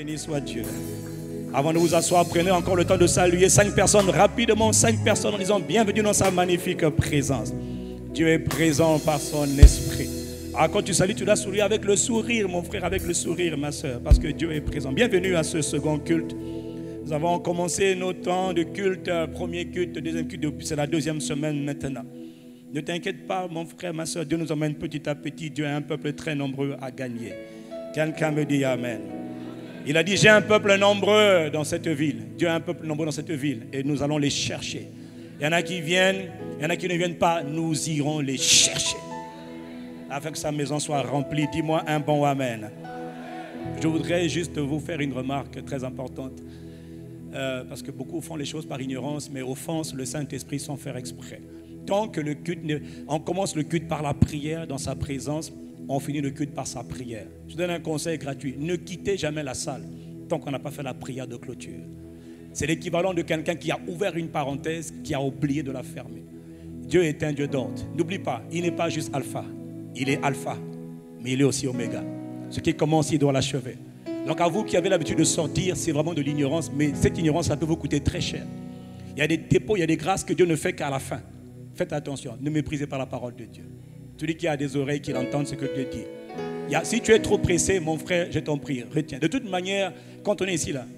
Béni soit Dieu. Avant de vous asseoir, prenez encore le temps de saluer 5 personnes rapidement, 5 personnes en disant bienvenue dans sa magnifique présence. Dieu est présent par son esprit. Ah, quand tu salues, tu dois sourire avec le sourire, mon frère, avec le sourire, ma soeur, parce que Dieu est présent. Bienvenue à ce second culte. Nous avons commencé nos temps de culte, premier culte, deuxième culte, c'est la deuxième semaine maintenant. Ne t'inquiète pas, mon frère, ma soeur, Dieu nous emmène petit à petit. Dieu a un peuple très nombreux à gagner. Quelqu'un me dit Amen. Il a dit, j'ai un peuple nombreux dans cette ville. Dieu a un peuple nombreux dans cette ville et nous allons les chercher. Il y en a qui viennent, il y en a qui ne viennent pas. Nous irons les chercher afin que sa maison soit remplie. Dis-moi un bon Amen. Je voudrais juste vous faire une remarque très importante. Parce que beaucoup font les choses par ignorance, mais offensent le Saint-Esprit sans faire exprès. Tant que le culte, on commence le culte par la prière dans sa présence, on finit le culte par sa prière. Je donne un conseil gratuit. Ne quittez jamais la salle tant qu'on n'a pas fait la prière de clôture. C'est l'équivalent de quelqu'un qui a ouvert une parenthèse, qui a oublié de la fermer. Dieu est un Dieu d'ordre. N'oublie pas, il n'est pas juste alpha. Il est alpha, mais il est aussi oméga. Ce qui commence, il doit l'achever. Donc à vous qui avez l'habitude de sortir, c'est vraiment de l'ignorance, mais cette ignorance, ça peut vous coûter très cher. Il y a des dépôts, il y a des grâces que Dieu ne fait qu'à la fin. Faites attention, ne méprisez pas la parole de Dieu. Celui qui a des oreilles, qu'il entende ce que Dieu dit. Si tu es trop pressé, mon frère, je t'en prie, retiens. De toute manière, quand on est ici, là,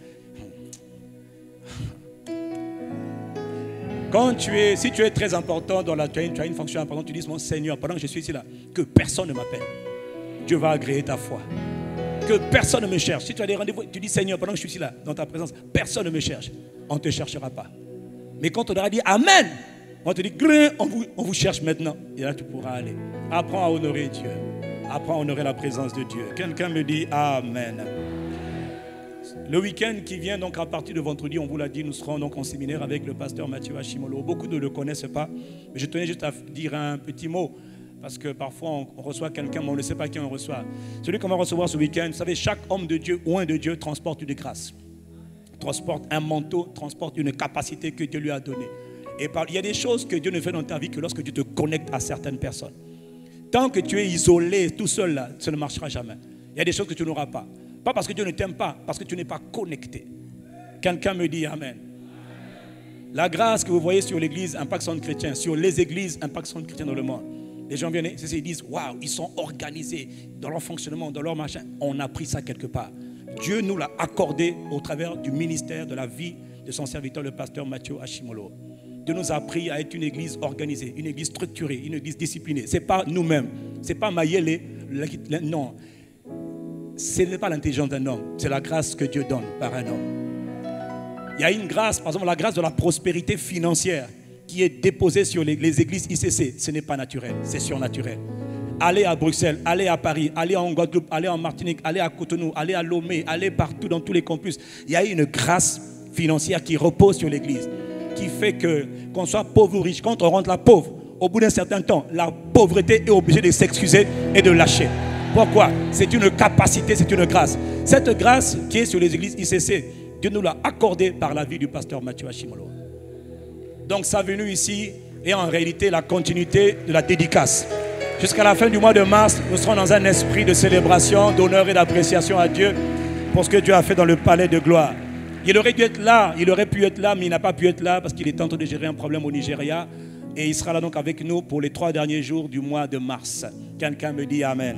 si tu es très important, tu as une fonction importante, tu dis, mon Seigneur, pendant que je suis ici, là, que personne ne m'appelle. Dieu va agréer ta foi. Que personne ne me cherche. Si tu as des rendez-vous, tu dis, Seigneur, pendant que je suis ici, là, dans ta présence, personne ne me cherche. On ne te cherchera pas. Mais quand on aura dit Amen, on te dit, on vous cherche maintenant. Et là, tu pourras aller. Apprends à honorer Dieu. Apprends à honorer la présence de Dieu. Quelqu'un me dit Amen. Le week-end qui vient, donc à partir de vendredi, on vous l'a dit, nous serons donc en séminaire avec le pasteur Mathieu Hachimolo. Beaucoup ne le connaissent pas, mais je tenais juste à dire un petit mot. Parce que parfois, on reçoit quelqu'un, mais on ne sait pas qui on reçoit. Celui qu'on va recevoir ce week-end, vous savez, chaque homme de Dieu ou un de Dieu transporte une grâce. Transporte un manteau, transporte une capacité que Dieu lui a donnée. Et il y a des choses que Dieu ne fait dans ta vie que lorsque tu te connectes à certaines personnes. Tant que tu es isolé, tout seul là, ça ne marchera jamais. Il y a des choses que tu n'auras pas. Pas parce que Dieu ne t'aime pas, parce que tu n'es pas connecté. Quelqu'un me dit Amen. La grâce que vous voyez sur l'église impacte son chrétien, sur les églises impacte son chrétien dans le monde. Les gens viennent, ils disent, waouh, ils sont organisés dans leur fonctionnement, dans leur machin. On a pris ça quelque part. Dieu nous l'a accordé au travers du ministère, de la vie de son serviteur, le pasteur Mathieu Hachimolo. Dieu nous a appris à être une église organisée, une église structurée, une église disciplinée. Ce n'est pas nous-mêmes, ce n'est pas Mayele, non. Ce n'est pas l'intelligence d'un homme, c'est la grâce que Dieu donne par un homme. Il y a une grâce, par exemple la grâce de la prospérité financière qui est déposée sur les églises ICC. Ce n'est pas naturel, c'est surnaturel. Allez à Bruxelles, allez à Paris, allez en Guadeloupe, allez en Martinique, allez à Cotonou, allez à Lomé, allez partout dans tous les campus. Il y a une grâce financière qui repose sur l'église, qui fait qu'on soit pauvre ou riche, quand on rentre là pauvre, au bout d'un certain temps, la pauvreté est obligée de s'excuser et de lâcher. Pourquoi? C'est une capacité, c'est une grâce. Cette grâce qui est sur les églises ICC, Dieu nous l'a accordée par la vie du pasteur Mathieu Hachimolo. Donc sa venue ici est en réalité la continuité de la dédicace. Jusqu'à la fin du mois de mars, nous serons dans un esprit de célébration, d'honneur et d'appréciation à Dieu pour ce que Dieu a fait dans le palais de gloire. Il aurait dû être là, il aurait pu être là, mais il n'a pas pu être là parce qu'il est en train de gérer un problème au Nigeria. Et il sera là donc avec nous pour les 3 derniers jours du mois de mars. Quelqu'un me dit Amen.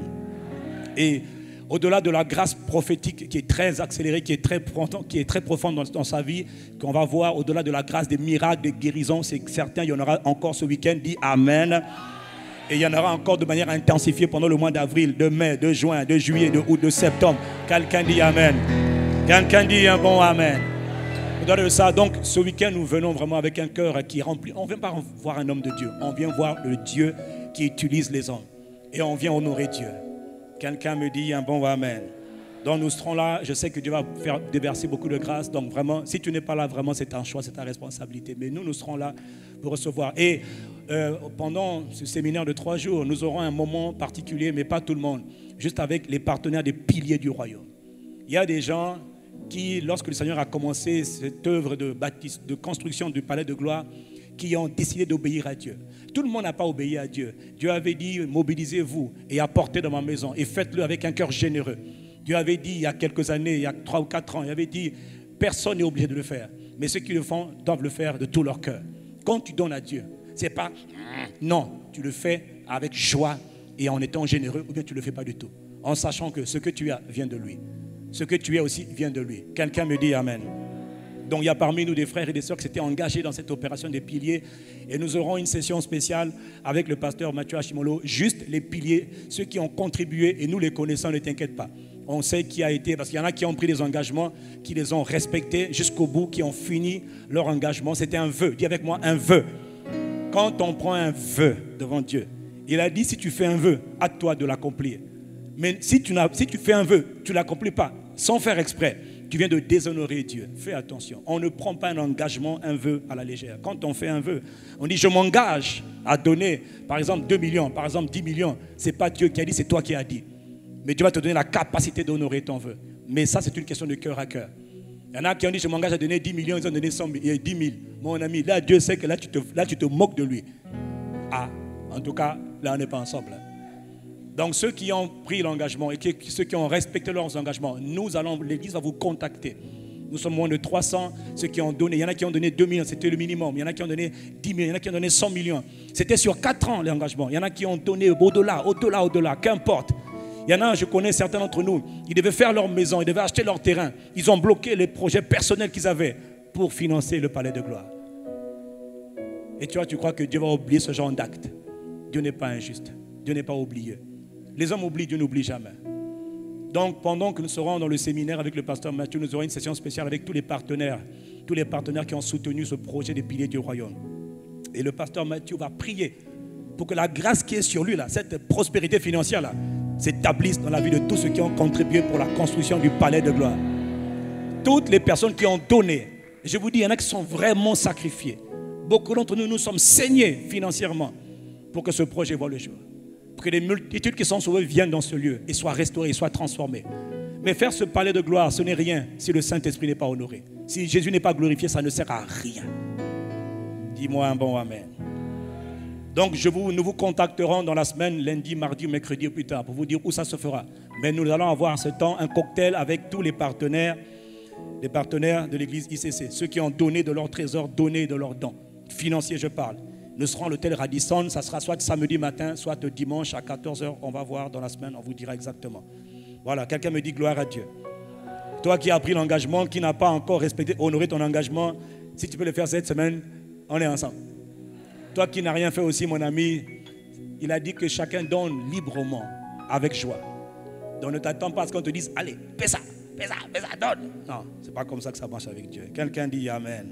Et au-delà de la grâce prophétique qui est très accélérée, qui est très profonde dans sa vie, qu'on va voir au-delà de la grâce des miracles, des guérisons, c'est certain, il y en aura encore ce week-end, dit Amen. Et il y en aura encore de manière intensifiée pendant le mois d'avril, de mai, de juin, de juillet, de août, de septembre. Quelqu'un dit Amen. Quelqu'un dit un bon Amen. Au-delà de ça, donc ce week-end, nous venons vraiment avec un cœur qui est rempli. On ne vient pas voir un homme de Dieu, on vient voir le Dieu qui utilise les hommes. Et on vient honorer Dieu. Quelqu'un me dit un bon Amen. Donc nous serons là, je sais que Dieu va faire déverser beaucoup de grâce. Donc vraiment, si tu n'es pas là, vraiment c'est un choix, c'est ta responsabilité. Mais nous serons là pour recevoir. Et pendant ce séminaire de 3 jours, nous aurons un moment particulier, mais pas tout le monde. Juste avec les partenaires des piliers du royaume. Il y a des gens qui, lorsque le Seigneur a commencé cette œuvre de construction du palais de gloire, qui ont décidé d'obéir à Dieu. Tout le monde n'a pas obéi à Dieu. Dieu avait dit, mobilisez-vous et apportez dans ma maison et faites-le avec un cœur généreux. Dieu avait dit il y a quelques années, il y a 3 ou 4 ans, il avait dit, personne n'est obligé de le faire. Mais ceux qui le font doivent le faire de tout leur cœur. Quand tu donnes à Dieu, c'est pas, non, tu le fais avec joie et en étant généreux, ou bien tu ne le fais pas du tout. En sachant que ce que tu as vient de lui. Ce que tu es aussi vient de lui. Quelqu'un me dit Amen. Donc il y a parmi nous des frères et des sœurs qui s'étaient engagés dans cette opération des piliers. Et nous aurons une session spéciale avec le pasteur Mathieu Hachimolo. Juste les piliers, ceux qui ont contribué, et nous les connaissons, ne t'inquiète pas. On sait qui a été, parce qu'il y en a qui ont pris des engagements, qui les ont respectés jusqu'au bout, qui ont fini leur engagement. C'était un vœu. Dis avec moi, un vœu. Quand on prend un vœu devant Dieu, il a dit si tu fais un vœu, à toi de l'accomplir. Mais si tu fais un vœu, tu ne l'accomplis pas, sans faire exprès, tu viens de déshonorer Dieu. Fais attention. On ne prend pas un engagement, un vœu à la légère. Quand on fait un vœu, on dit je m'engage à donner, par exemple 2 millions, par exemple 10 millions. Ce n'est pas Dieu qui a dit, c'est toi qui as dit. Mais Dieu va te donner la capacité d'honorer ton vœu. Mais ça, c'est une question de cœur à cœur. Il y en a qui ont dit je m'engage à donner 10 millions, ils ont donné 10 000. Mon ami, là Dieu sait que là tu te moques de lui. Ah, en tout cas, là on n'est pas ensemble. Donc ceux qui ont pris l'engagement et ceux qui ont respecté leurs engagements, l'Église va vous contacter. Nous sommes moins de 300, ceux qui ont donné, il y en a qui ont donné 2 millions, c'était le minimum. Il y en a qui ont donné 10 millions, il y en a qui ont donné 100 millions. C'était sur 4 ans l'engagement. Il y en a qui ont donné au-delà, qu'importe. Il y en a, je connais certains d'entre nous, ils devaient faire leur maison, ils devaient acheter leur terrain. Ils ont bloqué les projets personnels qu'ils avaient pour financer le palais de gloire. Et tu crois que Dieu va oublier ce genre d'acte? Dieu n'est pas injuste, Dieu n'est pas oublieux. Les hommes oublient, Dieu n'oublie jamais. Donc, pendant que nous serons dans le séminaire avec le pasteur Mathieu, nous aurons une session spéciale avec tous les partenaires qui ont soutenu ce projet des piliers du royaume. Et le pasteur Mathieu va prier pour que la grâce qui est sur lui, là, cette prospérité financière, là, s'établisse dans la vie de tous ceux qui ont contribué pour la construction du palais de gloire. Toutes les personnes qui ont donné, je vous dis, il y en a qui sont vraiment sacrifiés. Beaucoup d'entre nous, nous sommes saignés financièrement pour que ce projet voie le jour. Pour que les multitudes qui sont sauvées viennent dans ce lieu et soient restaurées, soient transformées. Mais faire ce palais de gloire, ce n'est rien si le Saint-Esprit n'est pas honoré. Si Jésus n'est pas glorifié, ça ne sert à rien. Dis-moi un bon amen. Donc nous vous contacterons dans la semaine, lundi, mardi, mercredi ou plus tard, pour vous dire où ça se fera. Mais nous allons avoir à ce temps un cocktail avec tous les partenaires de l'église ICC, ceux qui ont donné de leur trésor, donné de leurs dons. Financiers, je parle. Nous serons à l'hôtel Radisson, ça sera soit samedi matin, soit dimanche à 14h. On va voir dans la semaine, on vous dira exactement. Voilà, quelqu'un me dit gloire à Dieu. Toi qui as pris l'engagement, qui n'a pas encore honoré ton engagement, si tu peux le faire cette semaine, on est ensemble. Toi qui n'as rien fait aussi, mon ami, il a dit que chacun donne librement, avec joie. Donc ne t'attends pas à ce qu'on te dise, allez, fais ça, donne. Non, ce n'est pas comme ça que ça marche avec Dieu. Quelqu'un dit Amen.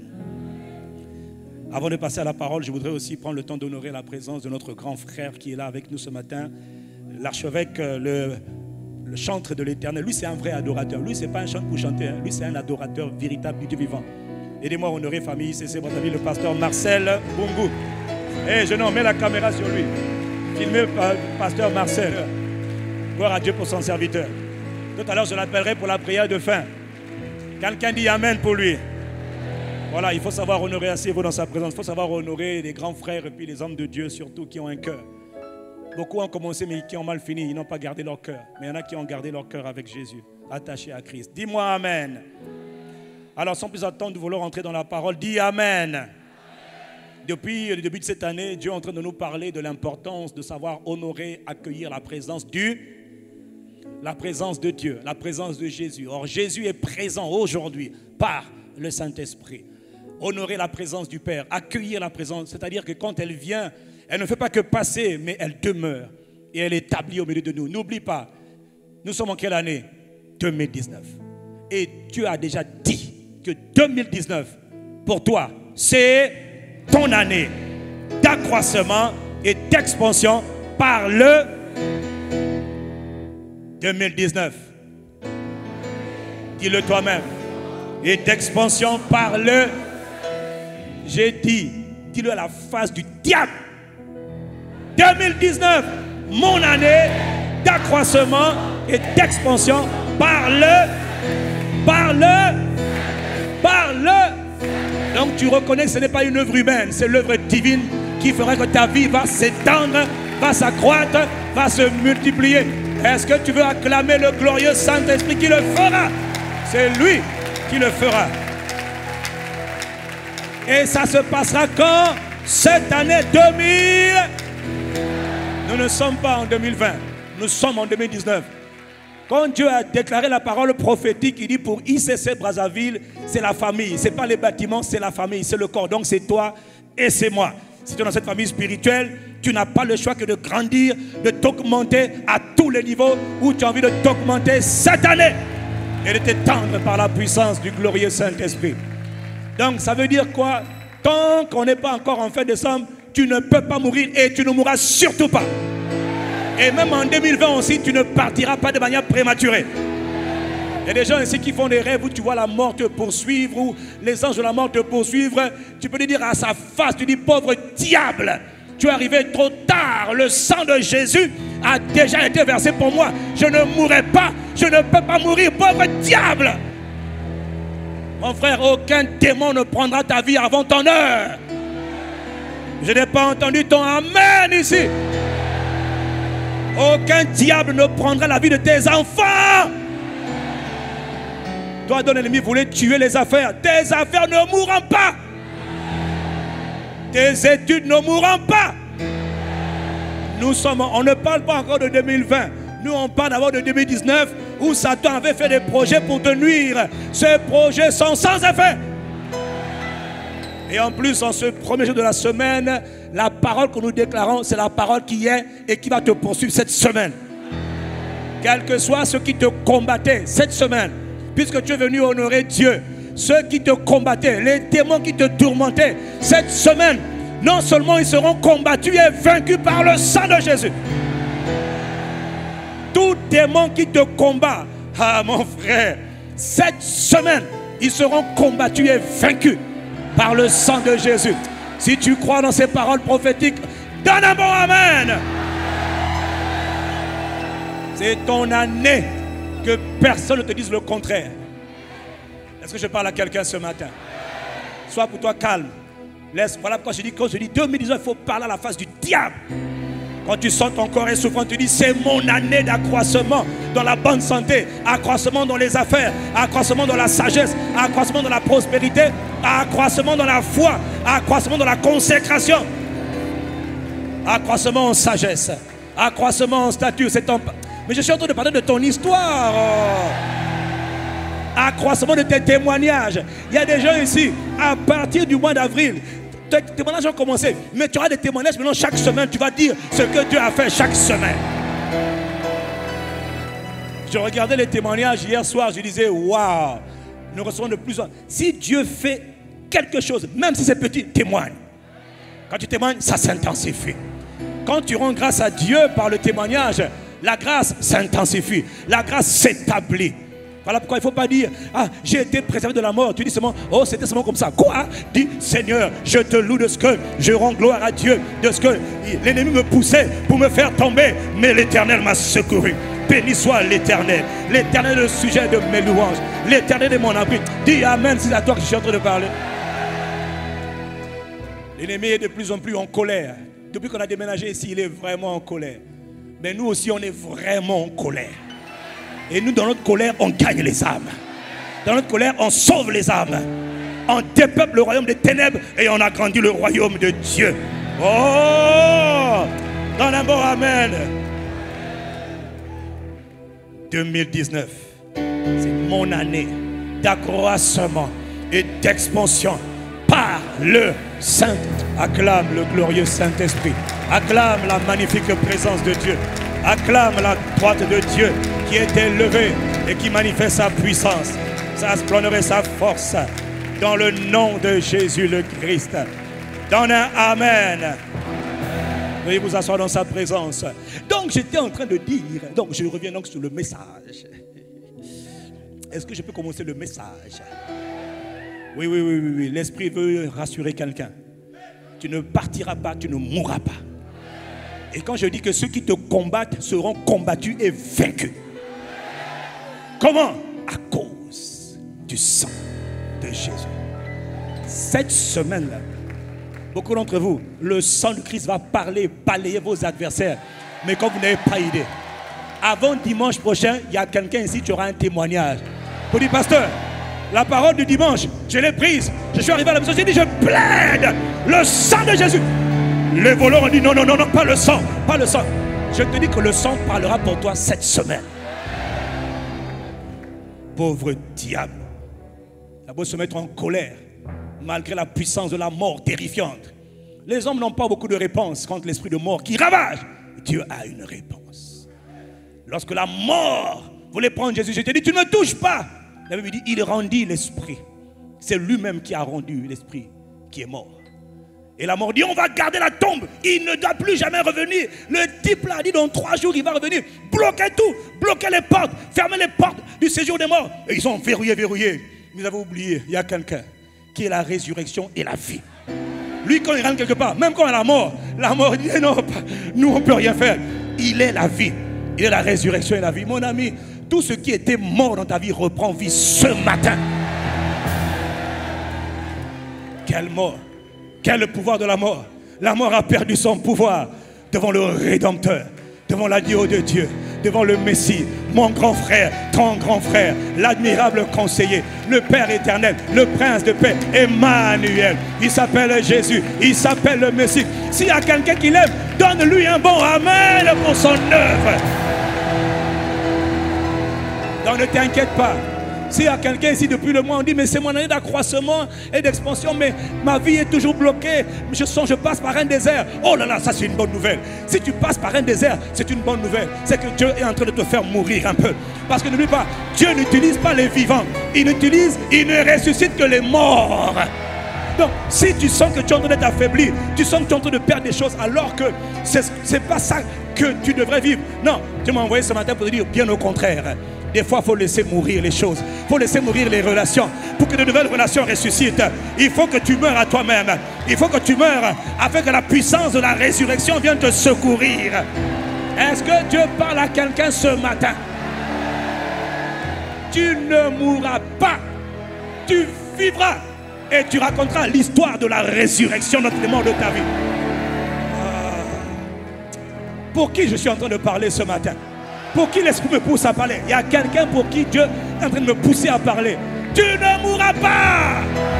Avant de passer à la parole, je voudrais aussi prendre le temps d'honorer la présence de notre grand frère qui est là avec nous ce matin, l'archevêque, le chantre de l'Éternel. Lui, c'est un vrai adorateur. Lui, ce n'est pas un chantre pour chanter. Lui, c'est un adorateur véritable du Dieu vivant. Aidez-moi à honorer famille ICC, votre ami, le pasteur Marcel Bungu. Eh, jeune homme, mets la caméra sur lui. Filmez le pasteur Marcel. Gloire à Dieu pour son serviteur. Tout à l'heure, je l'appellerai pour la prière de fin. Quelqu'un dit Amen pour lui. Voilà, il faut savoir honorer assez vous dans sa présence. Il faut savoir honorer les grands frères et puis les hommes de Dieu surtout qui ont un cœur. Beaucoup ont commencé mais qui ont mal fini. Ils n'ont pas gardé leur cœur. Mais il y en a qui ont gardé leur cœur avec Jésus, attachés à Christ. Dis-moi Amen. Alors sans plus attendre de vouloir entrer dans la parole, dis Amen. Depuis le début de cette année, Dieu est en train de nous parler de l'importance de savoir honorer, accueillir la présence de Dieu, la présence de Jésus. Or, Jésus est présent aujourd'hui par le Saint-Esprit. Honorer la présence du Père, accueillir la présence, c'est-à-dire que quand elle vient, elle ne fait pas que passer, mais elle demeure et elle est établie au milieu de nous. N'oublie pas, nous sommes en quelle année? 2019. Et Dieu a déjà dit que 2019, pour toi, c'est ton année d'accroissement et d'expansion par le 2019. Dis-le toi-même. Et d'expansion par le... J'ai dit, dis-le à la face du diable. 2019, mon année d'accroissement et d'expansion par le... Donc tu reconnais que ce n'est pas une œuvre humaine, c'est l'œuvre divine qui fera que ta vie va s'étendre, va s'accroître, va se multiplier. Est-ce que tu veux acclamer le glorieux Saint-Esprit qui le fera? C'est lui qui le fera. Et ça se passera quand? Cette année 2000. Nous ne sommes pas en 2020. Nous sommes en 2019. Quand Dieu a déclaré la parole prophétique, il dit pour ICC Brazzaville, c'est la famille. Ce n'est pas les bâtiments, c'est la famille, c'est le corps. Donc c'est toi et c'est moi. Si tu es dans cette famille spirituelle, tu n'as pas le choix que de grandir, de t'augmenter à tous les niveaux où tu as envie de t'augmenter cette année et de t'étendre par la puissance du glorieux Saint-Esprit. Donc ça veut dire quoi? Tant qu'on n'est pas encore en fin décembre, tu ne peux pas mourir et tu ne mourras surtout pas. Et même en 2020 aussi, tu ne partiras pas de manière prématurée. Il y a des gens ici qui font des rêves où tu vois la mort te poursuivre, ou les anges de la mort te poursuivre. Tu peux lui dire à sa face, tu dis pauvre diable, tu es arrivé trop tard. Le sang de Jésus a déjà été versé pour moi. Je ne mourrai pas, je ne peux pas mourir, pauvre diable. Mon frère, aucun démon ne prendra ta vie avant ton heure. Je n'ai pas entendu ton amen ici. Aucun diable ne prendra la vie de tes enfants. Toi, ton ennemi voulait tuer les affaires. Tes affaires ne mourront pas. Tes études ne mourront pas. On ne parle pas encore de 2020. Nous, on parle d'abord de 2019 où Satan avait fait des projets pour te nuire. Ces projets sont sans effet. Et en plus, en ce premier jour de la semaine, la parole que nous déclarons, c'est la parole qui est et qui va te poursuivre cette semaine. Quel que soit ceux qui te combattaient cette semaine, puisque tu es venu honorer Dieu, ceux qui te combattaient, les démons qui te tourmentaient, cette semaine, non seulement ils seront combattus et vaincus par le sang de Jésus. Tout démon qui te combat, ah mon frère, cette semaine, ils seront combattus et vaincus par le sang de Jésus. Si tu crois dans ces paroles prophétiques, donne un bon amen. C'est ton année, que personne ne te dise le contraire. Est-ce que je parle à quelqu'un ce matin? Sois pour toi calme. Voilà pourquoi quand je dis 2019, il faut parler à la face du diable. Quand tu sens ton corps essoufflant, tu dis c'est mon année d'accroissement dans la bonne santé, accroissement dans les affaires, accroissement dans la sagesse, accroissement dans la prospérité, accroissement dans la foi, accroissement dans la consécration, accroissement en sagesse, accroissement en stature. Mais je suis en train de parler de ton histoire. Accroissement de tes témoignages. Il y a des gens ici, à partir du mois d'avril, tes témoignages ont commencé, mais tu auras des témoignages maintenant chaque semaine. Tu vas dire ce que Dieu a fait chaque semaine. Je regardais les témoignages hier soir, je disais waouh, nous recevons de plus en plus. Si Dieu fait quelque chose, même si c'est petit, témoigne. Quand tu témoignes, ça s'intensifie. Quand tu rends grâce à Dieu par le témoignage, la grâce s'intensifie, la grâce s'établit. Voilà pourquoi il ne faut pas dire ah, j'ai été préservé de la mort. Tu dis seulement oh, c'était seulement comme ça. Quoi? Dis Seigneur, je te loue de ce que je rends gloire à Dieu, de ce que l'ennemi me poussait pour me faire tomber, mais l'Éternel m'a secouru. Béni soit l'Éternel. L'Éternel est le sujet de mes louanges. L'Éternel est mon abri. Dis amen, c'est à toi que je suis en train de parler. L'ennemi est de plus en plus en colère. Depuis qu'on a déménagé ici, il est vraiment en colère. Mais nous aussi, on est vraiment en colère. Et nous, dans notre colère, on gagne les âmes. Dans notre colère, on sauve les âmes. On dépeuple le royaume des ténèbres et on agrandit le royaume de Dieu. Oh! Donne un bon amen. 2019, c'est mon année d'accroissement et d'expansion par le Saint. Acclame le glorieux Saint-Esprit. Acclame la magnifique présence de Dieu. Acclame la droite de Dieu qui est élevée et qui manifeste sa puissance, sa splendeur et sa force dans le nom de Jésus le Christ. Donne un amen. Veuillez vous asseoir dans sa présence. Donc j'étais en train de dire, donc je reviens donc sur le message. Est-ce que je peux commencer le message? Oui. L'Esprit veut rassurer quelqu'un. Tu ne partiras pas, tu ne mourras pas. Et quand je dis que ceux qui te combattent seront combattus et vaincus. Comment? À cause du sang de Jésus. Cette semaine-là, beaucoup d'entre vous, le sang de Christ va parler, balayer vos adversaires. Mais comme vous n'avez pas idée, Avant dimanche prochain, il y a quelqu'un ici qui aura un témoignage. Pour dire, pasteur, la parole du dimanche, je l'ai prise. Je suis arrivé à la maison, j'ai dit, je plaide le sang de Jésus. Les voleurs ont dit, non, non, non, non, pas le sang, pas le sang. Je te dis que le sang parlera pour toi cette semaine. Pauvre diable. Ça peut se mettre en colère, malgré la puissance de la mort terrifiante. Les hommes n'ont pas beaucoup de réponses contre l'esprit de mort qui ravage. Dieu a une réponse. Lorsque la mort voulait prendre Jésus, je te dis, tu ne me touches pas. La Bible dit, il rendit l'esprit. C'est lui-même qui a rendu l'esprit qui est mort. Et la mort dit, on va garder la tombe. Il ne doit plus jamais revenir. Le type là dit, dans 3 jours, il va revenir. Bloquez tout. Bloquez les portes. Fermez les portes du séjour des morts. Et ils ont verrouillé. Vous avez oublié, il y a quelqu'un qui est la résurrection et la vie. Lui, quand il rentre quelque part, même quand il est la mort dit, non, nous, on ne peut rien faire. Il est la vie. Il est la résurrection et la vie. Mon ami, tout ce qui était mort dans ta vie reprend vie ce matin. Quelle mort! Quel pouvoir de la mort! La mort a perdu son pouvoir devant le Rédempteur, devant l'agneau de Dieu, devant le Messie, mon grand frère, ton grand frère, l'admirable conseiller, le Père éternel, le Prince de paix, Emmanuel. Il s'appelle Jésus, il s'appelle le Messie. S'il y a quelqu'un qui l'aime, donne-lui un bon amen pour son œuvre. Donc ne t'inquiète pas. S'il y a quelqu'un ici depuis le mois, on dit, mais c'est mon année d'accroissement et d'expansion, mais ma vie est toujours bloquée. Je passe par un désert. Oh là là, ça c'est une bonne nouvelle. Si tu passes par un désert, c'est une bonne nouvelle. C'est que Dieu est en train de te faire mourir un peu. Parce que n'oublie pas, Dieu n'utilise pas les vivants. Il ne ressuscite que les morts. Donc, si tu sens que tu es en train d'être affaibli, tu sens que tu es en train de perdre des choses, alors que ce n'est pas ça que tu devrais vivre. Non, Dieu m'a envoyé ce matin pour te dire bien au contraire. Des fois, il faut laisser mourir les choses. Il faut laisser mourir les relations. Pour que de nouvelles relations ressuscitent, il faut que tu meurs à toi-même. Il faut que tu meurs afin que la puissance de la résurrection vienne te secourir. Est-ce que Dieu parle à quelqu'un ce matin? Tu ne mourras pas. Tu vivras. Et tu raconteras l'histoire de la résurrection, notre mort de ta vie. Pour qui je suis en train de parler ce matin? Pour qui l'esprit me pousse à parler? Il y a quelqu'un pour qui Dieu est en train de me pousser à parler. Tu ne mourras pas.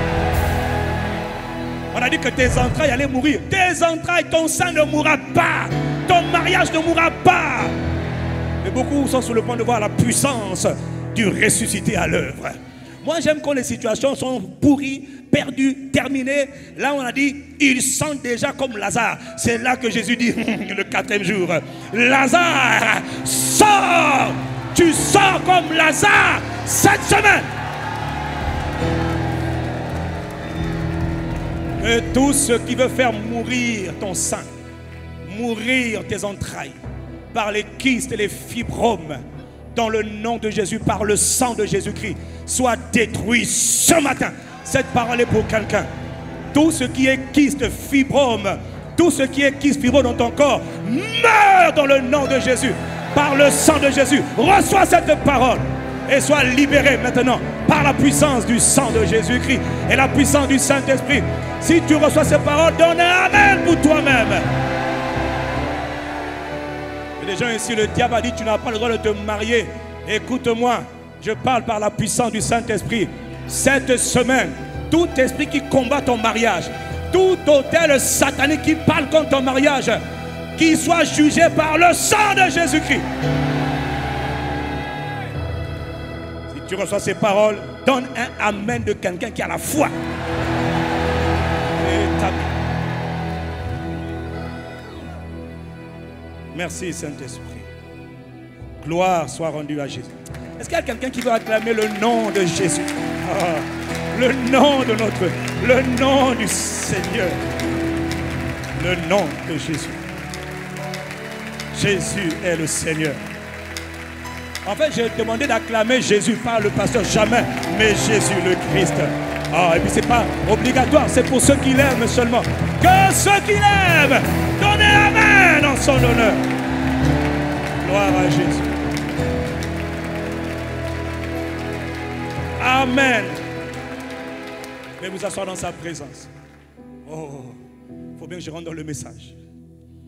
On a dit que tes entrailles allaient mourir. Tes entrailles, ton sang ne mourra pas. Ton mariage ne mourra pas. Mais beaucoup sont sur le point de voir la puissance du ressuscité à l'œuvre. Moi, j'aime quand les situations sont pourries, perdues, terminées. Là, on a dit, ils sentent déjà comme Lazare. C'est là que Jésus dit, le 4e jour, Lazare, sors! Tu sors comme Lazare cette semaine. Et tout ce qui veut faire mourir ton sein, mourir tes entrailles, par les kystes et les fibromes, dans le nom de Jésus, par le sang de Jésus-Christ, soit détruit ce matin. Cette parole est pour quelqu'un. Tout ce qui est kyste, fibrome, tout ce qui est kyste, fibrome dans ton corps, meurt dans le nom de Jésus, par le sang de Jésus. Reçois cette parole et sois libéré maintenant par la puissance du sang de Jésus-Christ et la puissance du Saint-Esprit. Si tu reçois ces paroles, donne un amen pour toi-même. Les gens ici, le diable a dit, tu n'as pas le droit de te marier. Écoute-moi, je parle par la puissance du Saint-Esprit. Cette semaine, tout esprit qui combat ton mariage, tout autel satanique qui parle contre ton mariage, qu'il soit jugé par le sang de Jésus-Christ. Si tu reçois ces paroles, donne un amen de quelqu'un qui a la foi. Merci Saint-Esprit. Gloire soit rendue à Jésus. Est-ce qu'il y a quelqu'un qui veut acclamer le nom de Jésus? Le nom de le nom du Seigneur. Le nom de Jésus. Jésus est le Seigneur. En fait, j'ai demandé d'acclamer Jésus, pas le pasteur, jamais, mais Jésus le Christ. Et puis c'est pas obligatoire, c'est pour ceux qui l'aiment seulement. Que ceux qui l'aiment, donnez amen en son honneur. Gloire à Jésus. Amen. Je vais vous asseoir dans sa présence. Oh, il faut bien que je rentre dans le message.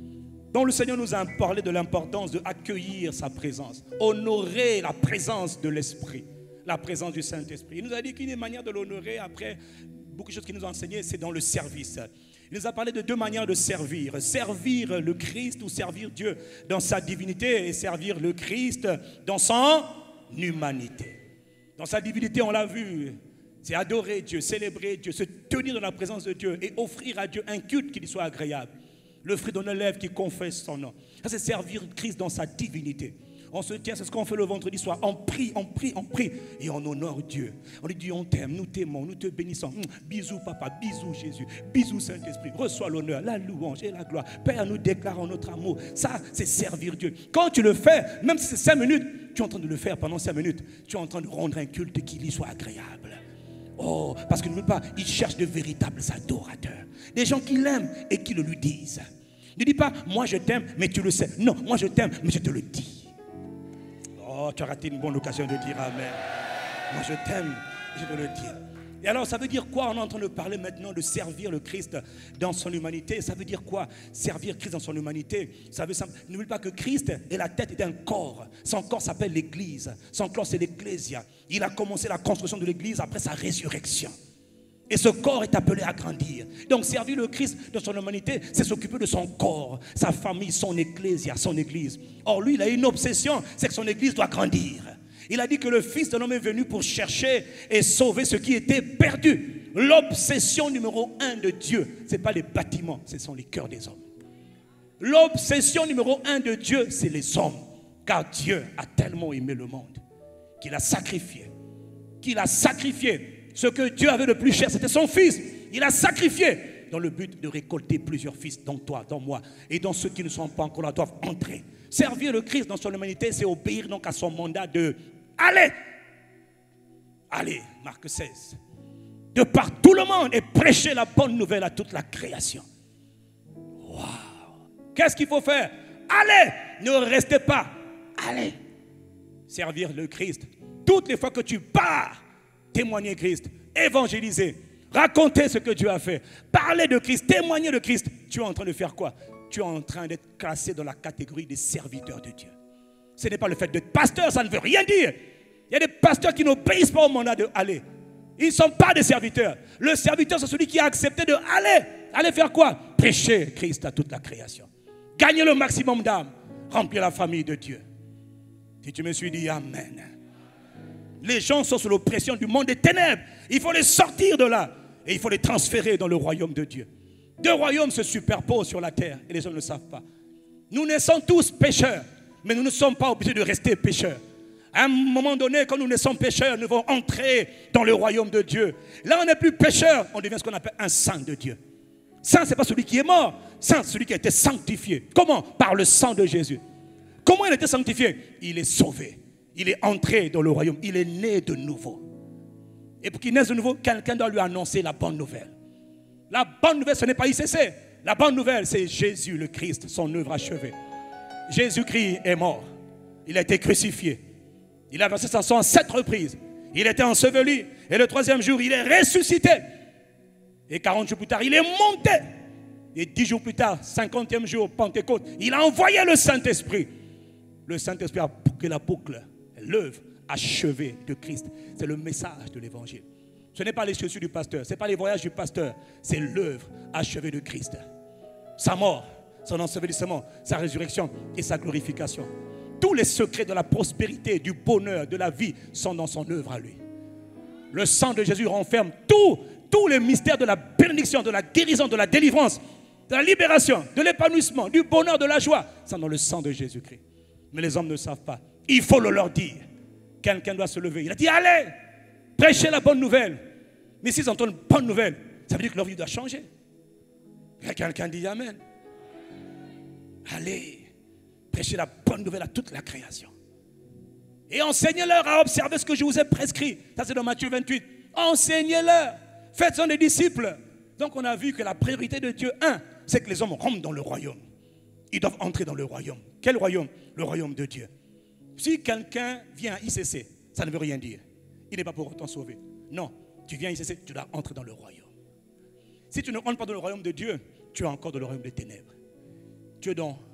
Donc le Seigneur nous a parlé de l'importance d'accueillir sa présence, honorer la présence de l'Esprit, la présence du Saint-Esprit. Il nous a dit qu'une manière de l'honorer, après beaucoup de choses qu'il nous a enseignées, c'est dans le service. Il nous a parlé de deux manières de servir. Servir le Christ ou servir Dieu dans sa divinité et servir le Christ dans son humanité. Dans sa divinité, on l'a vu, c'est adorer Dieu, célébrer Dieu, se tenir dans la présence de Dieu et offrir à Dieu un culte qui lui soit agréable. Le fruit de nos lèvres qui confesse son nom. Ça, c'est servir Christ dans sa divinité. On se tient, c'est ce qu'on fait le vendredi soir. On prie et on honore Dieu. On lui dit, on t'aime, nous t'aimons, nous te bénissons. Bisous papa, bisous Jésus, bisous Saint-Esprit. Reçois l'honneur, la louange et la gloire. Père, nous déclarons notre amour. Ça, c'est servir Dieu. Quand tu le fais, même si c'est 5 minutes, tu es en train de le faire pendant 5 minutes. Tu es en train de rendre un culte qui lui soit agréable. Oh, parce que n'oublie pas, il cherche de véritables adorateurs. Des gens qui l'aiment et qui le lui disent. Ne dis pas, moi je t'aime, mais tu le sais. Non, moi je t'aime, mais je te le dis. Oh, tu as raté une bonne occasion de dire amen. Moi je t'aime, je te le dis. Et alors ça veut dire quoi? On est en train de parler maintenant de servir le Christ dans son humanité. Ça veut dire quoi? Servir Christ dans son humanité. N'oublie pas que Christ est la tête d'un corps. Son corps s'appelle l'Église. Son corps c'est l'Ecclésia. Il a commencé la construction de l'Église après sa résurrection. Et ce corps est appelé à grandir. Donc servir le Christ dans son humanité, c'est s'occuper de son corps, sa famille, son ecclésia, son église. Or lui, il a une obsession, c'est que son église doit grandir. Il a dit que le Fils de l'homme est venu pour chercher et sauver ce qui était perdu. L'obsession numéro 1 de Dieu, ce n'est pas les bâtiments, ce sont les cœurs des hommes. L'obsession numéro 1 de Dieu, c'est les hommes. Car Dieu a tellement aimé le monde qu'il a sacrifié. Ce que Dieu avait de plus cher, c'était son Fils. Il a sacrifié dans le but de récolter plusieurs fils, dans toi, dans moi, et dans ceux qui ne sont pas encore là doivent entrer. Servir le Christ dans son humanité, c'est obéir donc à son mandat de aller. Allez, Marc 16. De par tout le monde et prêcher la bonne nouvelle à toute la création. Waouh! Qu'est-ce qu'il faut faire? Allez! Ne restez pas. Allez! Servir le Christ. Toutes les fois que tu pars, témoigner Christ, évangéliser, raconter ce que Dieu a fait, parler de Christ, témoigner de Christ. Tu es en train de faire quoi? Tu es en train d'être classé dans la catégorie des serviteurs de Dieu. Ce n'est pas le fait d'être pasteur, ça ne veut rien dire. Il y a des pasteurs qui n'obéissent pas au mandat de aller. Ils ne sont pas des serviteurs. Le serviteur, c'est celui qui a accepté de aller. Aller faire quoi? Prêcher Christ à toute la création. Gagner le maximum d'âmes. Remplir la famille de Dieu. Si tu me suis dit amen. Les gens sont sous l'oppression du monde des ténèbres. Il faut les sortir de là. Et il faut les transférer dans le royaume de Dieu. Deux royaumes se superposent sur la terre. Et les gens ne le savent pas. Nous naissons tous pécheurs. Mais nous ne sommes pas obligés de rester pécheurs. À un moment donné, quand nous naissons pécheurs, nous devons entrer dans le royaume de Dieu. Là, on n'est plus pécheur. On devient ce qu'on appelle un saint de Dieu. Saint, ce n'est pas celui qui est mort. Saint, c'est celui qui a été sanctifié. Comment? Par le sang de Jésus. Comment il a été sanctifié? Il est sauvé. Il est entré dans le royaume. Il est né de nouveau. Et pour qu'il naisse de nouveau, quelqu'un doit lui annoncer la bonne nouvelle. La bonne nouvelle, ce n'est pas ICC. La bonne nouvelle, c'est Jésus, le Christ, son œuvre achevée. Jésus-Christ est mort. Il a été crucifié. Il a versé sa sang 7 reprises. Il était enseveli. Et le 3e jour, il est ressuscité. Et 40 jours plus tard, il est monté. Et 10 jours plus tard, 50e jour, Pentecôte, il a envoyé le Saint-Esprit. Le Saint-Esprit a bouclé la boucle. L'œuvre achevée de Christ. C'est le message de l'évangile. Ce n'est pas les chaussures du pasteur. Ce n'est pas les voyages du pasteur. C'est l'œuvre achevée de Christ. Sa mort, son ensevelissement, sa résurrection et sa glorification. Tous les secrets de la prospérité, du bonheur, de la vie sont dans son œuvre à lui. Le sang de Jésus renferme tous les mystères de la bénédiction, de la guérison, de la délivrance, de la libération, de l'épanouissement, du bonheur, de la joie. C'est dans le sang de Jésus-Christ. Mais les hommes ne savent pas. Il faut le leur dire. Quelqu'un doit se lever. Il a dit, allez, prêchez la bonne nouvelle. Mais s'ils entendent une bonne nouvelle, ça veut dire que leur vie doit changer. Et quelqu'un dit amen. Allez, prêchez la bonne nouvelle à toute la création. Et enseignez-leur à observer ce que je vous ai prescrit. Ça, c'est dans Matthieu 28. Enseignez-leur. Faites-en des disciples. Donc, on a vu que la priorité de Dieu, c'est que les hommes rentrent dans le royaume. Ils doivent entrer dans le royaume. Quel royaume? Le royaume de Dieu. Si quelqu'un vient à ICC, ça ne veut rien dire. Il n'est pas pour autant sauvé. Non, tu viens à ICC, tu dois entrer dans le royaume. Si tu ne rentres pas dans le royaume de Dieu, tu es encore dans le royaume des ténèbres. Tu es dans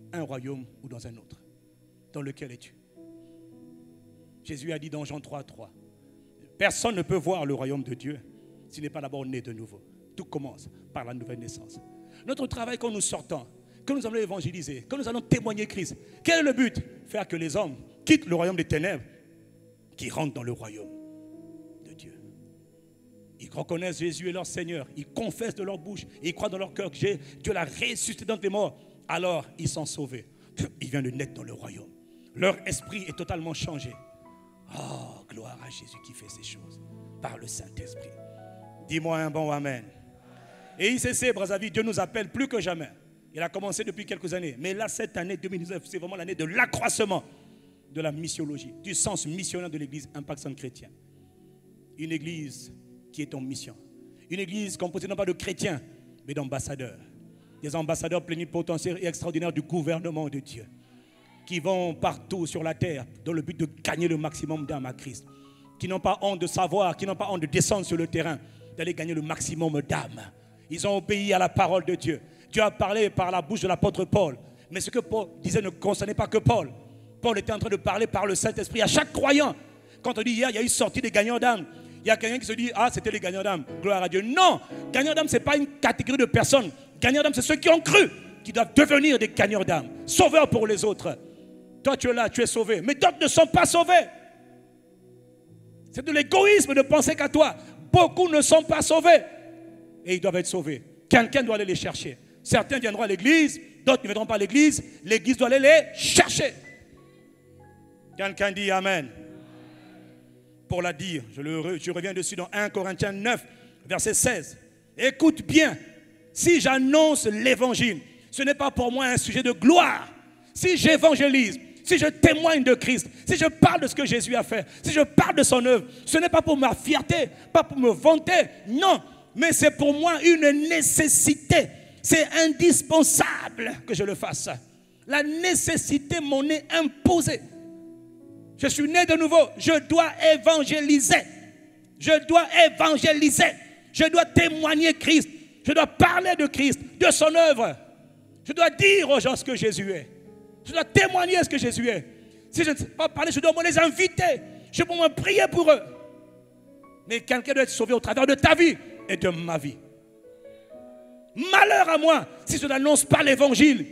un royaume ou dans un autre. Dans lequel es-tu? Jésus a dit dans Jean 3:3, personne ne peut voir le royaume de Dieu s'il n'est pas d'abord né de nouveau. Tout commence par la nouvelle naissance. Notre travail quand nous sortons, quand nous allons évangéliser, quand nous allons témoigner Christ, quel est le but? Faire que les hommes quittent le royaume des ténèbres, qui rentrent dans le royaume de Dieu. Ils reconnaissent Jésus est leur Seigneur, ils confessent de leur bouche, ils croient dans leur cœur que Dieu l'a ressuscité d'entre les morts. Alors ils sont sauvés. Ils viennent de naître dans le royaume. Leur esprit est totalement changé. Oh, gloire à Jésus qui fait ces choses par le Saint-Esprit. Dis-moi un bon amen. Et ICC, Brazzaville, Dieu nous appelle plus que jamais. Il a commencé depuis quelques années. Mais là, cette année 2019, c'est vraiment l'année de l'accroissement de la missiologie, du sens missionnaire de l'église Impact Centre Chrétien. Une église qui est en mission. Une église composée non pas de chrétiens, mais d'ambassadeurs. Des ambassadeurs plénipotentiaires et extraordinaires du gouvernement de Dieu, qui vont partout sur la terre dans le but de gagner le maximum d'âmes à Christ, qui n'ont pas honte de savoir, qui n'ont pas honte de descendre sur le terrain, d'aller gagner le maximum d'âmes. Ils ont obéi à la parole de Dieu. Dieu a parlé par la bouche de l'apôtre Paul. Mais ce que Paul disait ne concernait pas que Paul. Paul était en train de parler par le Saint-Esprit à chaque croyant. Quand on dit hier, il y a eu sortie des gagnants d'âmes. Il y a quelqu'un qui se dit, ah, c'était les gagnants d'âmes. Gloire à Dieu. Non, gagnants d'âmes, ce n'est pas une catégorie de personnes. Gagnants d'âmes, c'est ceux qui ont cru, qui doivent devenir des gagnants d'âmes. Sauveurs pour les autres. Toi, tu es là, tu es sauvé. Mais d'autres ne sont pas sauvés. C'est de l'égoïsme de penser qu'à toi. Beaucoup ne sont pas sauvés. Et ils doivent être sauvés. Quelqu'un doit aller les chercher. Certains viendront à l'église, d'autres ne viendront pas à l'église. L'église doit aller les chercher. Quelqu'un dit Amen. Pour la dire, je reviens dessus dans 1 Corinthiens 9, verset 16. Écoute bien, si j'annonce l'évangile, ce n'est pas pour moi un sujet de gloire. Si j'évangélise, si je témoigne de Christ, si je parle de ce que Jésus a fait, si je parle de son œuvre, ce n'est pas pour ma fierté, pas pour me vanter, non, mais c'est pour moi une nécessité. C'est indispensable que je le fasse. La nécessité m'en est imposée. Je suis né de nouveau, je dois évangéliser. Je dois évangéliser. Je dois témoigner Christ. Je dois parler de Christ, de son œuvre. Je dois dire aux gens ce que Jésus est. Je dois témoigner ce que Jésus est. Si je ne sais pas parler, je dois les inviter. Je peux me prier pour eux. Mais quelqu'un doit être sauvé au travers de ta vie et de ma vie. Malheur à moi si je n'annonce pas l'évangile.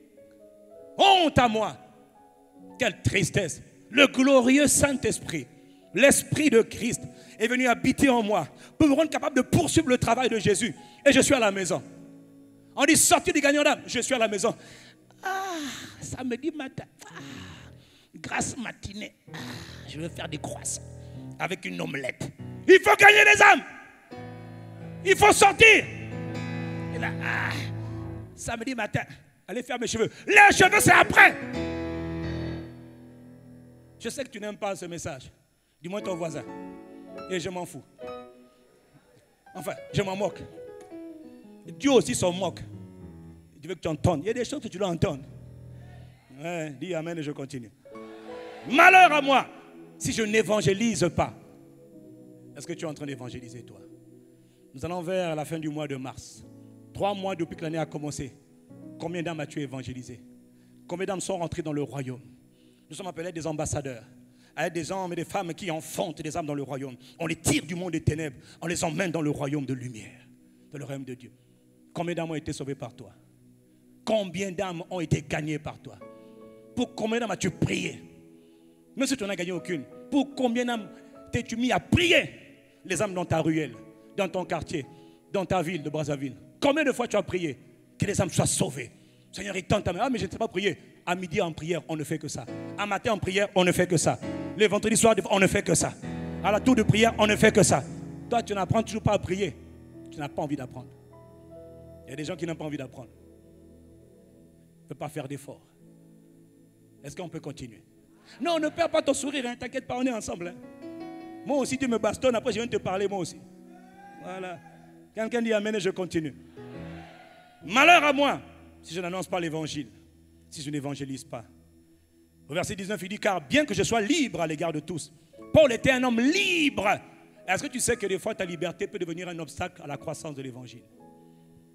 Honte à moi. Quelle tristesse. Le glorieux Saint-Esprit, l'Esprit de Christ est venu habiter en moi pour me rendre capable de poursuivre le travail de Jésus. Et je suis à la maison. On dit sortir des gagnants d'âme. Je suis à la maison. Ah, samedi matin. Ah, grasse matinée. Ah, je vais faire des croissants avec une omelette. Il faut gagner les âmes. Il faut sortir. Et là, ah, samedi matin, allez faire mes cheveux. Les cheveux, c'est après. Je sais que tu n'aimes pas ce message. Dis-moi ton voisin. Et je m'en fous. Enfin, je m'en moque. Dieu aussi s'en moque. Il veut que tu entendes. Il y a des choses que tu dois entendre. Ouais, dis amen et je continue. Malheur à moi si je n'évangélise pas. Est-ce que tu es en train d'évangéliser toi? Nous allons vers la fin du mois de mars. 3 mois depuis que l'année a commencé. Combien d'âmes as-tu évangélisé? Combien d'âmes sont rentrées dans le royaume? Nous sommes appelés des ambassadeurs, à être des hommes et des femmes qui enfantent des âmes dans le royaume. On les tire du monde des ténèbres, on les emmène dans le royaume de lumière, dans le royaume de Dieu. Combien d'âmes ont été sauvées par toi? Combien d'âmes ont été gagnées par toi? Pour combien d'âmes as-tu prié? Même si tu n'en as gagné aucune, pour combien d'âmes t'es-tu mis à prier les âmes dans ta ruelle, dans ton quartier, dans ta ville de Brazzaville? Combien de fois tu as prié que les âmes soient sauvées? Seigneur, il tente ta main. Ah, mais je ne sais pas prier. À midi en prière, on ne fait que ça. À matin en prière, on ne fait que ça. Le vendredi soir, on ne fait que ça. À la tour de prière, on ne fait que ça. Toi, tu n'apprends toujours pas à prier. Tu n'as pas envie d'apprendre. Il y a des gens qui n'ont pas envie d'apprendre. Ne peut pas faire d'efforts. Est-ce qu'on peut continuer? Non, ne perds pas ton sourire. Hein. T'inquiète pas, on est ensemble. Hein. Moi aussi, tu me bastonnes. Après, je viens te parler, moi aussi. Voilà. Quelqu'un dit amen et je continue. Malheur à moi si je n'annonce pas l'évangile, si je n'évangélise pas. Au verset 19, il dit, car bien que je sois libre à l'égard de tous. Paul était un homme libre. Est-ce que tu sais que des fois ta liberté peut devenir un obstacle à la croissance de l'évangile?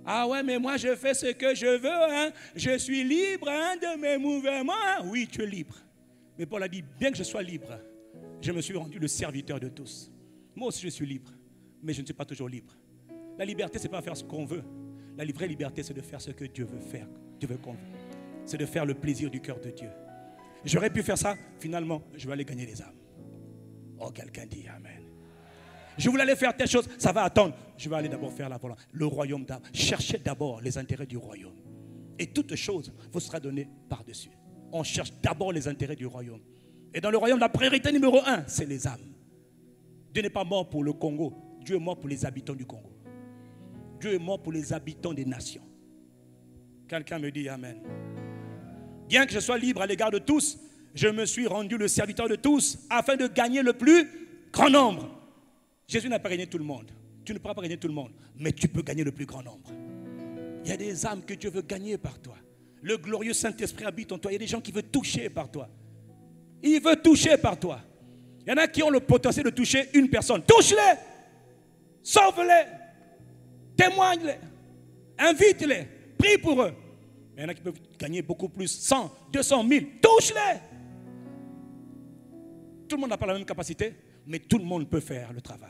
Ah ouais, mais moi je fais ce que je veux, hein. Je suis libre de mes mouvements. Hein. Oui, tu es libre. Mais Paul a dit, bien que je sois libre, je me suis rendu le serviteur de tous. Moi aussi je suis libre, mais je ne suis pas toujours libre. La liberté, ce n'est pas faire ce qu'on veut. La vraie liberté, c'est de faire ce que Dieu veut faire. Dieu veut qu'on veut. C'est de faire le plaisir du cœur de Dieu. J'aurais pu faire ça, finalement, je vais aller gagner les âmes. Oh, quelqu'un dit Amen. Je voulais aller faire telle chose, ça va attendre. Je vais aller d'abord faire la volonté. Le royaume d'âme. Cherchez d'abord les intérêts du royaume. Et toute chose vous sera donnée par-dessus. On cherche d'abord les intérêts du royaume. Et dans le royaume, la priorité numéro 1, c'est les âmes. Dieu n'est pas mort pour le Congo. Dieu est mort pour les habitants du Congo. Dieu est mort pour les habitants des nations. Quelqu'un me dit Amen. Bien que je sois libre à l'égard de tous, je me suis rendu le serviteur de tous afin de gagner le plus grand nombre. Jésus n'a pas gagné tout le monde. Tu ne pourras pas gagner tout le monde, mais tu peux gagner le plus grand nombre. Il y a des âmes que Dieu veut gagner par toi. Le glorieux Saint-Esprit habite en toi. Il y a des gens qui veulent toucher par toi. Il veut toucher par toi. Il y en a qui ont le potentiel de toucher une personne. Touche-les, sauve-les, témoigne-les, invite-les, prie pour eux. Il y en a qui peuvent gagner beaucoup plus, 100, 200, 1000. Touche-les. Tout le monde n'a pas la même capacité, mais tout le monde peut faire le travail.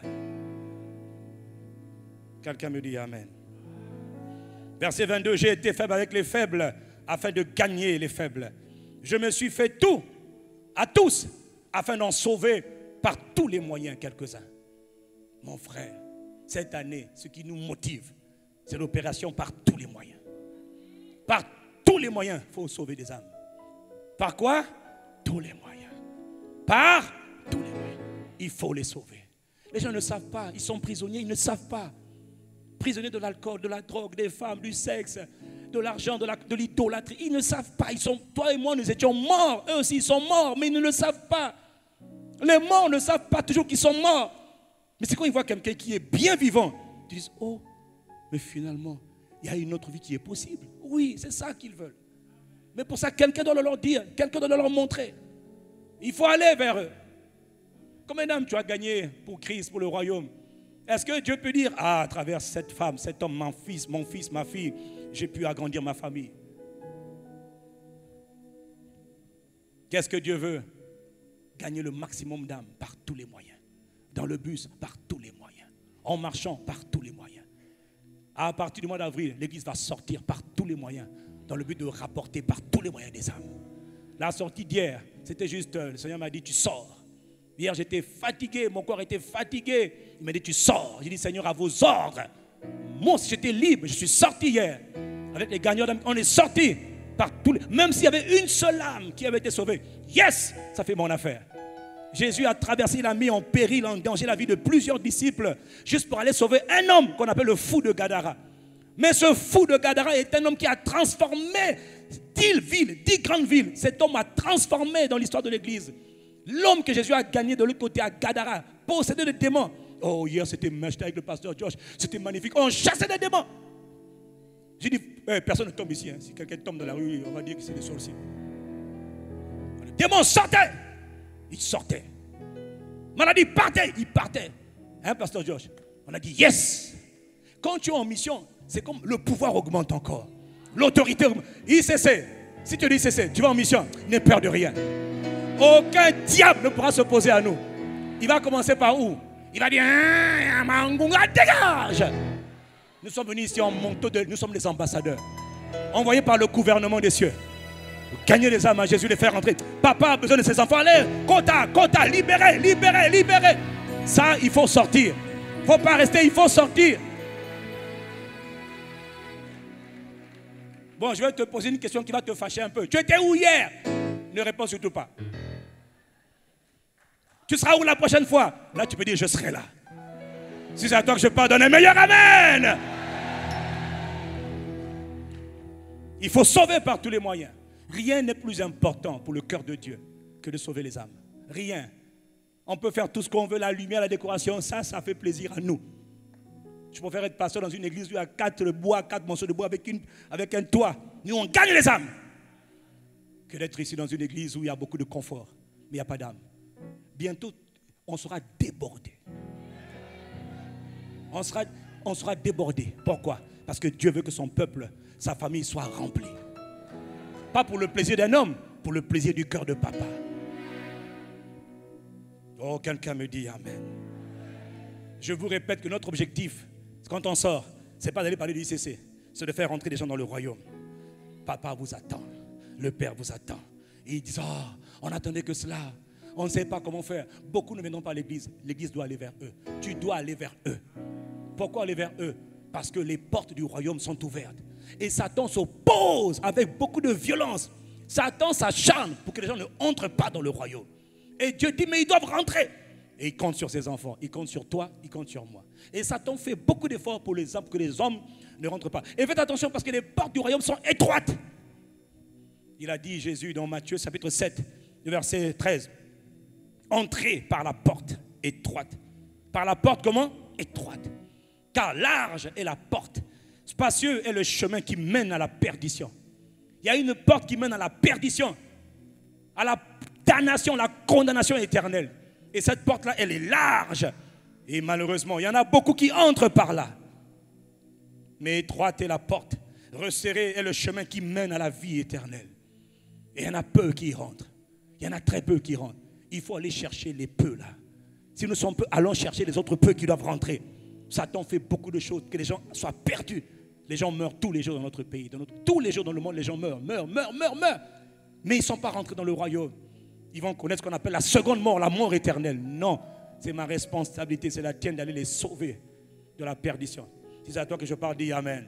Quelqu'un me dit Amen. Verset 22, j'ai été faible avec les faibles afin de gagner les faibles. Je me suis fait tout à tous afin d'en sauver par tous les moyens quelques-uns. Mon frère, cette année, ce qui nous motive, c'est l'opération par tous les moyens. Par tous les moyens, il faut sauver des âmes. Par quoi? Tous les moyens. Par tous les moyens. Il faut les sauver. Les gens ne savent pas, ils sont prisonniers, ils ne savent pas. Prisonniers de l'alcool, de la drogue, des femmes, du sexe, de l'argent, de l'idolâtrie. Ils ne savent pas. Toi et moi, nous étions morts. Eux aussi, ils sont morts, mais ils ne le savent pas. Les morts ne savent pas toujours qu'ils sont morts. Mais c'est quand ils voient quelqu'un qui est bien vivant, ils disent, oh, mais finalement, il y a une autre vie qui est possible. Oui, c'est ça qu'ils veulent. Mais pour ça, quelqu'un doit leur dire, quelqu'un doit leur montrer. Il faut aller vers eux. Combien d'âmes tu as gagné pour Christ, pour le royaume? Est-ce que Dieu peut dire, ah, à travers cette femme, cet homme, mon fils, ma fille, j'ai pu agrandir ma famille? Qu'est-ce que Dieu veut? Gagner le maximum d'âmes par tous les moyens. Dans le bus, par tous les moyens. En marchant, par tous les moyens. À partir du mois d'avril, l'église va sortir par tous les moyens, dans le but de rapporter par tous les moyens des âmes. La sortie d'hier, c'était juste, le Seigneur m'a dit, tu sors. Hier, j'étais fatigué, mon corps était fatigué. Il m'a dit, tu sors. J'ai dit, Seigneur, à vos ordres. Moi, si j'étais libre, je suis sorti hier. Avec les gagnants d'âmes, on est sorti par tous les... Même s'il y avait une seule âme qui avait été sauvée, yes, ça fait mon affaire. Jésus a traversé, il a mis en péril, en danger la vie de plusieurs disciples, juste pour aller sauver un homme qu'on appelle le fou de Gadara. Mais ce fou de Gadara est un homme qui a transformé 10 grandes villes. Cet homme a transformé dans l'histoire de l'église. L'homme que Jésus a gagné de l'autre côté à Gadara, possédé de démons. Oh, hier c'était avec le pasteur Josh, c'était magnifique. On chassait des démons. J'ai dit, personne ne tombe ici. Hein. Si quelqu'un tombe dans la rue, on va dire que c'est des sorciers. Le démon sortait. Il sortait. On a dit, partez. Il partait. Hein, pasteur Josh? On a dit, yes. Quand tu es en mission, c'est comme le pouvoir augmente encore. L'autorité augmente. ICC. Si tu dis ICC, tu vas en mission, n'aie peur de rien. Aucun diable ne pourra s'opposer à nous. Il va commencer par où? Il va dire, dégage. Nous sommes venus ici en manteau nous sommes les ambassadeurs, envoyés par le gouvernement des cieux. Pour gagner les âmes à Jésus, les faire rentrer. Papa a besoin de ses enfants. Allez, quota, libérez. Ça, il faut sortir. Il ne faut pas rester, il faut sortir. Bon, je vais te poser une question qui va te fâcher un peu. Tu étais où hier? Ne réponds surtout pas. Tu seras où la prochaine fois? Là, tu peux dire, je serai là. Si c'est à toi que je parle, donne un meilleur amen. Il faut sauver par tous les moyens. Rien n'est plus important pour le cœur de Dieu que de sauver les âmes. Rien. On peut faire tout ce qu'on veut, la lumière, la décoration, ça fait plaisir à nous. Je préfère être pasteur dans une église où il y a 4 morceaux de bois avec un toit. Nous, on gagne les âmes. Que d'être ici dans une église où il y a beaucoup de confort, mais il n'y a pas d'âme. Bientôt, on sera débordé. On sera débordé. Pourquoi? Parce que Dieu veut que son peuple, sa famille soit remplie. Pas pour le plaisir d'un homme, pour le plaisir du cœur de papa. Oh, quelqu'un me dit Amen. Je vous répète que notre objectif, quand on sort, ce n'est pas d'aller parler du ICC, c'est de faire rentrer des gens dans le royaume. Papa vous attend, le Père vous attend. Et ils disent, oh, on n'attendait que cela. On ne sait pas comment faire. Beaucoup ne viendront pas à l'église. L'église doit aller vers eux. Tu dois aller vers eux. Pourquoi aller vers eux? Parce que les portes du royaume sont ouvertes. Et Satan s'oppose avec beaucoup de violence. Satan s'acharne pour que les gens ne entrent pas dans le royaume. Et Dieu dit, mais ils doivent rentrer. Et il compte sur ses enfants. Il compte sur toi, il compte sur moi. Et Satan fait beaucoup d'efforts pour que les hommes ne rentrent pas. Et faites attention parce que les portes du royaume sont étroites. Il a dit, Jésus, dans Matthieu chapitre 7, verset 13. Entrez par la porte étroite. Par la porte comment? Étroite. Car large est la porte. Spacieux est le chemin qui mène à la perdition. Il y a une porte qui mène à la perdition, à la damnation, la condamnation éternelle. Et cette porte-là, elle est large. Et malheureusement, il y en a beaucoup qui entrent par là. Mais étroite est la porte, resserré est le chemin qui mène à la vie éternelle. Et il y en a peu qui y rentrent. Il y en a très peu qui rentrent. Il faut aller chercher les peu là. Si nous sommes peu, allons chercher les autres peu qui doivent rentrer. Satan fait beaucoup de choses, que les gens soient perdus. Les gens meurent tous les jours dans notre pays. Tous les jours dans le monde, les gens meurent. Mais ils ne sont pas rentrés dans le royaume. Ils vont connaître ce qu'on appelle la seconde mort, la mort éternelle. Non, c'est ma responsabilité, c'est la tienne d'aller les sauver de la perdition. Si c'est à toi que je parle, dis Amen.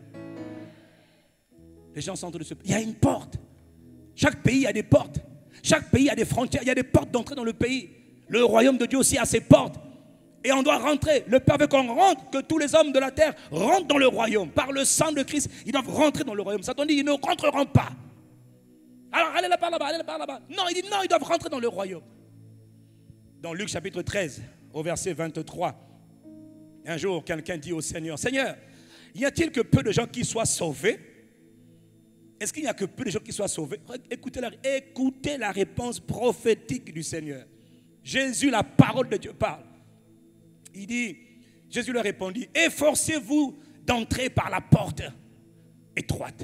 Les gens sont en train de se... Il y a une porte. Chaque pays a des portes. Chaque pays a des frontières. Il y a des portes d'entrée dans le pays. Le royaume de Dieu aussi a ses portes. Et on doit rentrer. Le Père veut qu'on rentre, que tous les hommes de la terre rentrent dans le royaume. Par le sang de Christ, ils doivent rentrer dans le royaume. Satan dit, ils ne rentreront pas. Alors, allez là-bas, allez là-bas. Non, il dit, non, ils doivent rentrer dans le royaume. Dans Luc chapitre 13, au verset 23, un jour, quelqu'un dit au Seigneur, Seigneur, y a-t-il que peu de gens qui soient sauvés? Est-ce qu'il n'y a que peu de gens qui soient sauvés? Écoutez la réponse prophétique du Seigneur. Jésus, la parole de Dieu, parle. Il dit, Jésus leur répondit, efforcez-vous d'entrer par la porte étroite.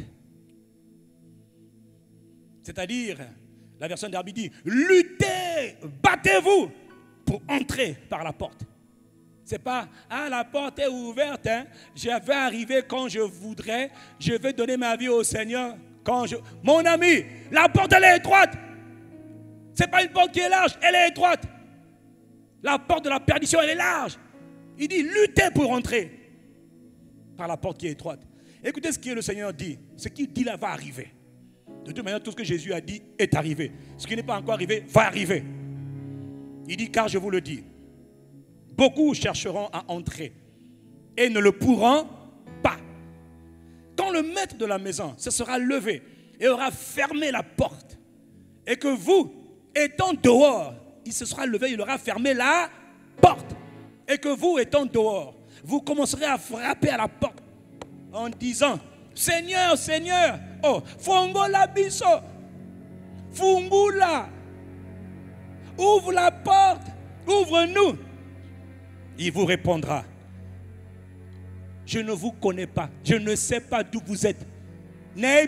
C'est-à-dire, la version d'Arbi dit, luttez, battez-vous pour entrer par la porte. C'est pas, ah, la porte est ouverte, hein. Je vais arriver quand je voudrais, je vais donner ma vie au Seigneur quand je... Mon ami, la porte elle est étroite. C'est pas une porte qui est large, elle est étroite. La porte de la perdition, elle est large. Il dit, luttez pour entrer par la porte qui est étroite. Écoutez ce que le Seigneur dit. Ce qu'il dit là va arriver. De toute manière, tout ce que Jésus a dit est arrivé. Ce qui n'est pas encore arrivé va arriver. Il dit, car je vous le dis, beaucoup chercheront à entrer et ne le pourront pas. Quand le maître de la maison se sera levé et aura fermé la porte, et que vous, étant dehors, il se sera levé, il aura fermé la porte, et que vous, étant dehors, vous commencerez à frapper à la porte en disant, Seigneur, Seigneur, oh, fongola biso, fungula, ouvre la porte, ouvre-nous. Il vous répondra, je ne vous connais pas, je ne sais pas d'où vous êtes. I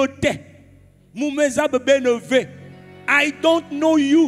don't know you.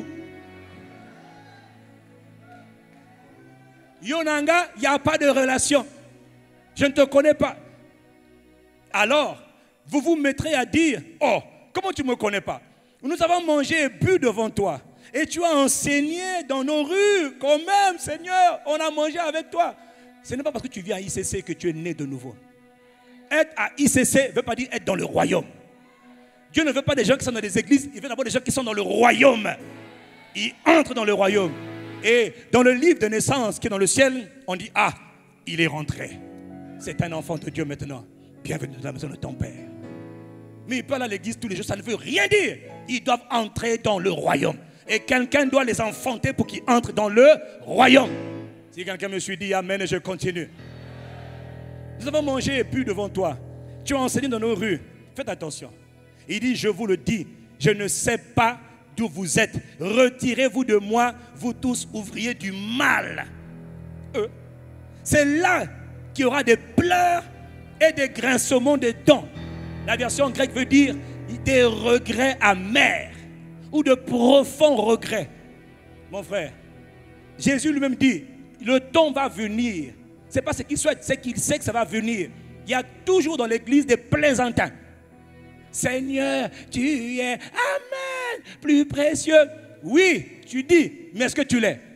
Yonanga, il n'y a pas de relation. Je ne te connais pas. Alors, vous vous mettrez à dire, oh, comment tu ne me connais pas? Nous avons mangé et bu devant toi. Et tu as enseigné dans nos rues. Quand même, Seigneur, on a mangé avec toi. Ce n'est pas parce que tu viens à ICC que tu es né de nouveau. Être à ICC ne veut pas dire être dans le royaume. Dieu ne veut pas des gens qui sont dans des églises. Il veut d'abord des gens qui sont dans le royaume. Ils entrent dans le royaume. Et dans le livre de naissance qui est dans le ciel, on dit, ah, il est rentré. C'est un enfant de Dieu maintenant. Bienvenue dans la maison de ton Père. Mais ils parlent à l'église tous les jours, ça ne veut rien dire. Ils doivent entrer dans le royaume. Et quelqu'un doit les enfanter pour qu'ils entrent dans le royaume. Si quelqu'un me suit, dit Amen et je continue. Nous avons mangé et bu devant toi. Tu as enseigné dans nos rues. Faites attention. Il dit, je vous le dis, je ne sais pas d'où vous êtes. Retirez-vous de moi, vous tous ouvriers du mal. C'est là qu'il y aura des pleurs et des grincements de dents. La version grecque veut dire des regrets amers ou de profonds regrets. Mon frère, Jésus lui-même dit, le temps va venir. Ce n'est pas ce qu'il souhaite, c'est qu'il sait que ça va venir. Il y a toujours dans l'église des plaisantins. Seigneur, tu es, amen, plus précieux. Oui, tu dis, mais est-ce que tu l'es?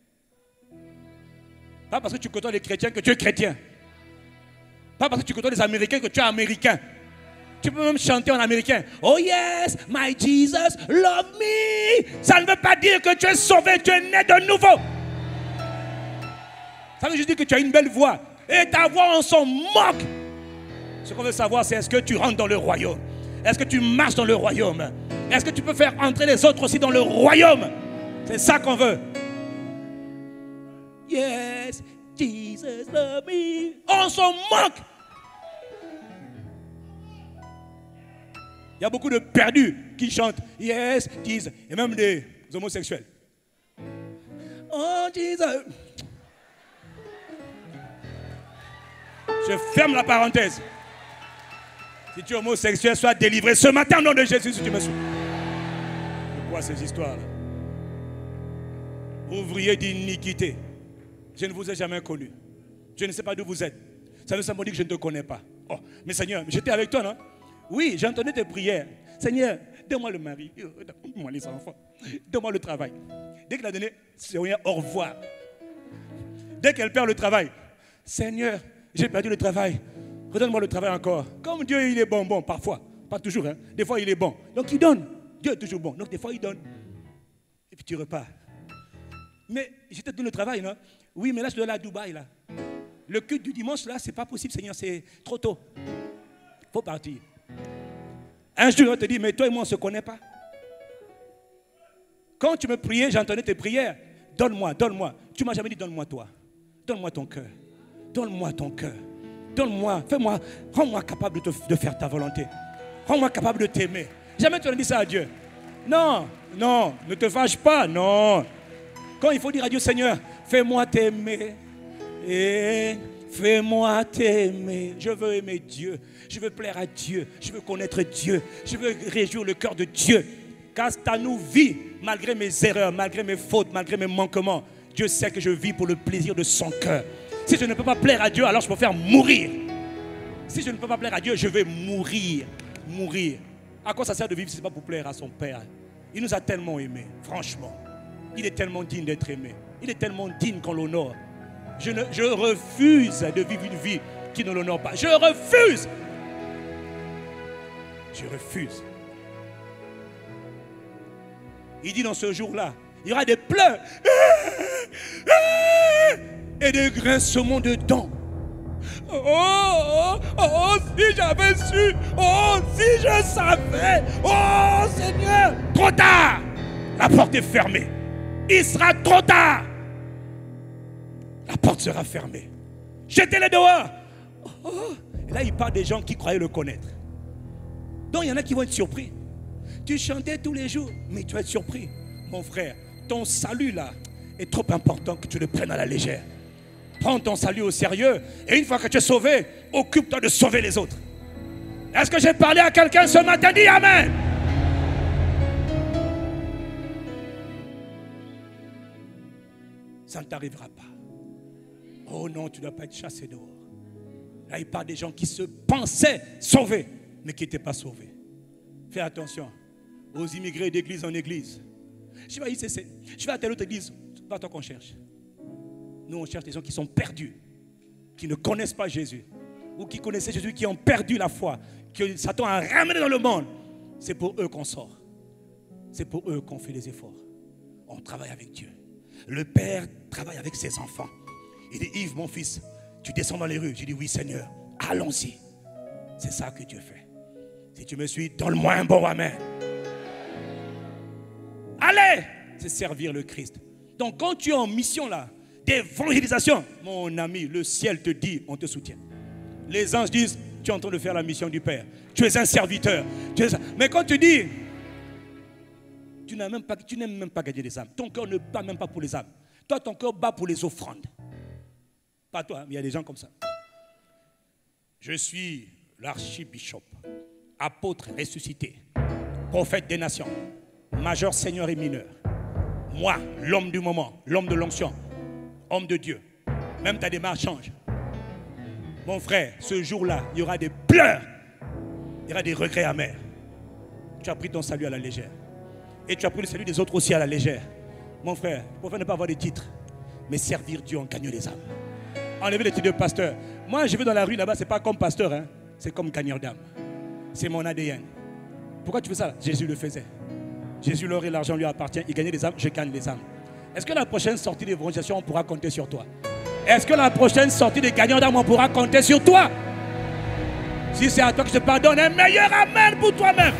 Pas parce que tu côtoies les chrétiens que tu es chrétien. Pas parce que tu côtoies les Américains que tu es américain. Tu peux même chanter en américain. Oh yes, my Jesus, love me. Ça ne veut pas dire que tu es sauvé, tu es né de nouveau. Ça veut juste dire que tu as une belle voix. Et ta voix, on s'en moque. Ce qu'on veut savoir, c'est est-ce que tu rentres dans le royaume? Est-ce que tu marches dans le royaume? Est-ce que tu peux faire entrer les autres aussi dans le royaume? C'est ça qu'on veut. Yes, Jesus love me. On s'en moque. Il y a beaucoup de perdus qui chantent Yes, Jesus. Et même des homosexuels. Oh, Jesus. Je ferme la parenthèse. Si tu es homosexuel, sois délivré ce matin au nom de Jésus si tu me suis. Pourquoi ces histoires-là? Ouvrier d'iniquité. Je ne vous ai jamais connu. Je ne sais pas d'où vous êtes. Ça veut simplement dire que je ne te connais pas. Oh, mais Seigneur, j'étais avec toi, non? Oui, j'ai entendu tes prières. Seigneur, donne-moi le mari, donne-moi les enfants, donne-moi le travail. Dès qu'il a donné, Seigneur, au revoir. Dès qu'elle perd le travail, Seigneur, j'ai perdu le travail, redonne-moi le travail encore. Comme Dieu, il est bon, parfois, pas toujours, hein. Des fois il est bon. Donc il donne. Dieu est toujours bon. Donc des fois il donne. Et puis tu repars. Mais je te donne le travail, non? Oui, mais là je dois aller à Dubaï, là. Le culte du dimanche, là, c'est pas possible, Seigneur, c'est trop tôt. Il faut partir. Un jour, on te dit, mais toi et moi, on ne se connaît pas. Quand tu me priais, j'entendais tes prières. Donne-moi, donne-moi. Tu ne m'as jamais dit, donne-moi toi. Donne-moi ton cœur. Donne-moi ton cœur. Donne-moi, fais-moi, rends-moi capable de faire ta volonté. Rends-moi capable de t'aimer. Jamais tu n'as dit ça à Dieu. Non, non, ne te fâche pas, non. Quand il faut dire à Dieu, Seigneur, fais-moi t'aimer. Et fais-moi t'aimer. Je veux aimer Dieu. Je veux plaire à Dieu. Je veux connaître Dieu. Je veux réjouir le cœur de Dieu. Castano vit malgré mes erreurs, malgré mes fautes, malgré mes manquements. Dieu sait que je vis pour le plaisir de son cœur. Si je ne peux pas plaire à Dieu, alors je préfère mourir. Si je ne peux pas plaire à Dieu, je vais mourir. Mourir. À quoi ça sert de vivre si ce n'est pas pour plaire à son Père? Il nous a tellement aimés, franchement. Il est tellement digne d'être aimé. Il est tellement digne qu'on l'honore. Je refuse de vivre une vie qui ne l'honore pas. Je refuse. Je refuse. Il dit dans ce jour-là, il y aura des pleurs et des grincements de dents. Oh, si j'avais su, oh, si je savais, oh Seigneur, trop tard. La porte est fermée. Il sera trop tard. La porte sera fermée. Jetez-les dehors. Oh. Et là, il parle des gens qui croyaient le connaître. Donc, il y en a qui vont être surpris. Tu chantais tous les jours, mais tu vas être surpris. Mon frère, ton salut là est trop important que tu le prennes à la légère. Prends ton salut au sérieux. Et une fois que tu es sauvé, occupe-toi de sauver les autres. Est-ce que j'ai parlé à quelqu'un ce matin? Dis Amen. Ça ne t'arrivera pas. Oh non, tu ne dois pas être chassé dehors. Là, il parle des gens qui se pensaient sauvés, mais qui n'étaient pas sauvés. Fais attention aux immigrés d'église en église. Je vais à telle autre église, pas toi qu'on cherche. Nous, on cherche des gens qui sont perdus, qui ne connaissent pas Jésus, ou qui connaissaient Jésus, qui ont perdu la foi, que Satan a ramené dans le monde. C'est pour eux qu'on sort. C'est pour eux qu'on fait les efforts. On travaille avec Dieu. Le Père travaille avec ses enfants. Il dit, Yves, mon fils, tu descends dans les rues. Je dis, oui, Seigneur, allons-y. C'est ça que Dieu fait. Si tu me suis, donne-moi un bon amen. Allez, c'est servir le Christ. Donc, quand tu es en mission là, d'évangélisation, mon ami, le ciel te dit, on te soutient. Les anges disent, tu es en train de faire la mission du Père. Tu es un serviteur. Mais quand tu dis, tu n'aimes même pas gagner les âmes. Ton cœur ne bat même pas pour les âmes. Toi, ton cœur bat pour les offrandes. Pas toi, mais il y a des gens comme ça. Je suis l'archibishop, apôtre ressuscité, prophète des nations, majeur, seigneur et mineur. Moi, l'homme du moment, l'homme de l'onction, homme de Dieu. Même ta démarche change. Mon frère, ce jour-là, il y aura des pleurs, il y aura des regrets amers. Tu as pris ton salut à la légère. Et tu as pris le salut des autres aussi à la légère. Mon frère, il faut ne pas avoir de titres, mais servir Dieu en gagnant les âmes. Enlever les titres de pasteur. Moi, je vais dans la rue là-bas, ce n'est pas comme pasteur, hein? C'est comme gagneur d'âme. C'est mon ADN. Pourquoi tu fais ça? Jésus le faisait. Jésus, l'or et l'argent lui appartient. Il gagnait des âmes, je gagne les âmes. Est-ce que la prochaine sortie d'évangélisation, on pourra compter sur toi? Est-ce que la prochaine sortie des gagnants d'âme, on pourra compter sur toi? Si c'est à toi que je te pardonne, un meilleur amen pour toi-même.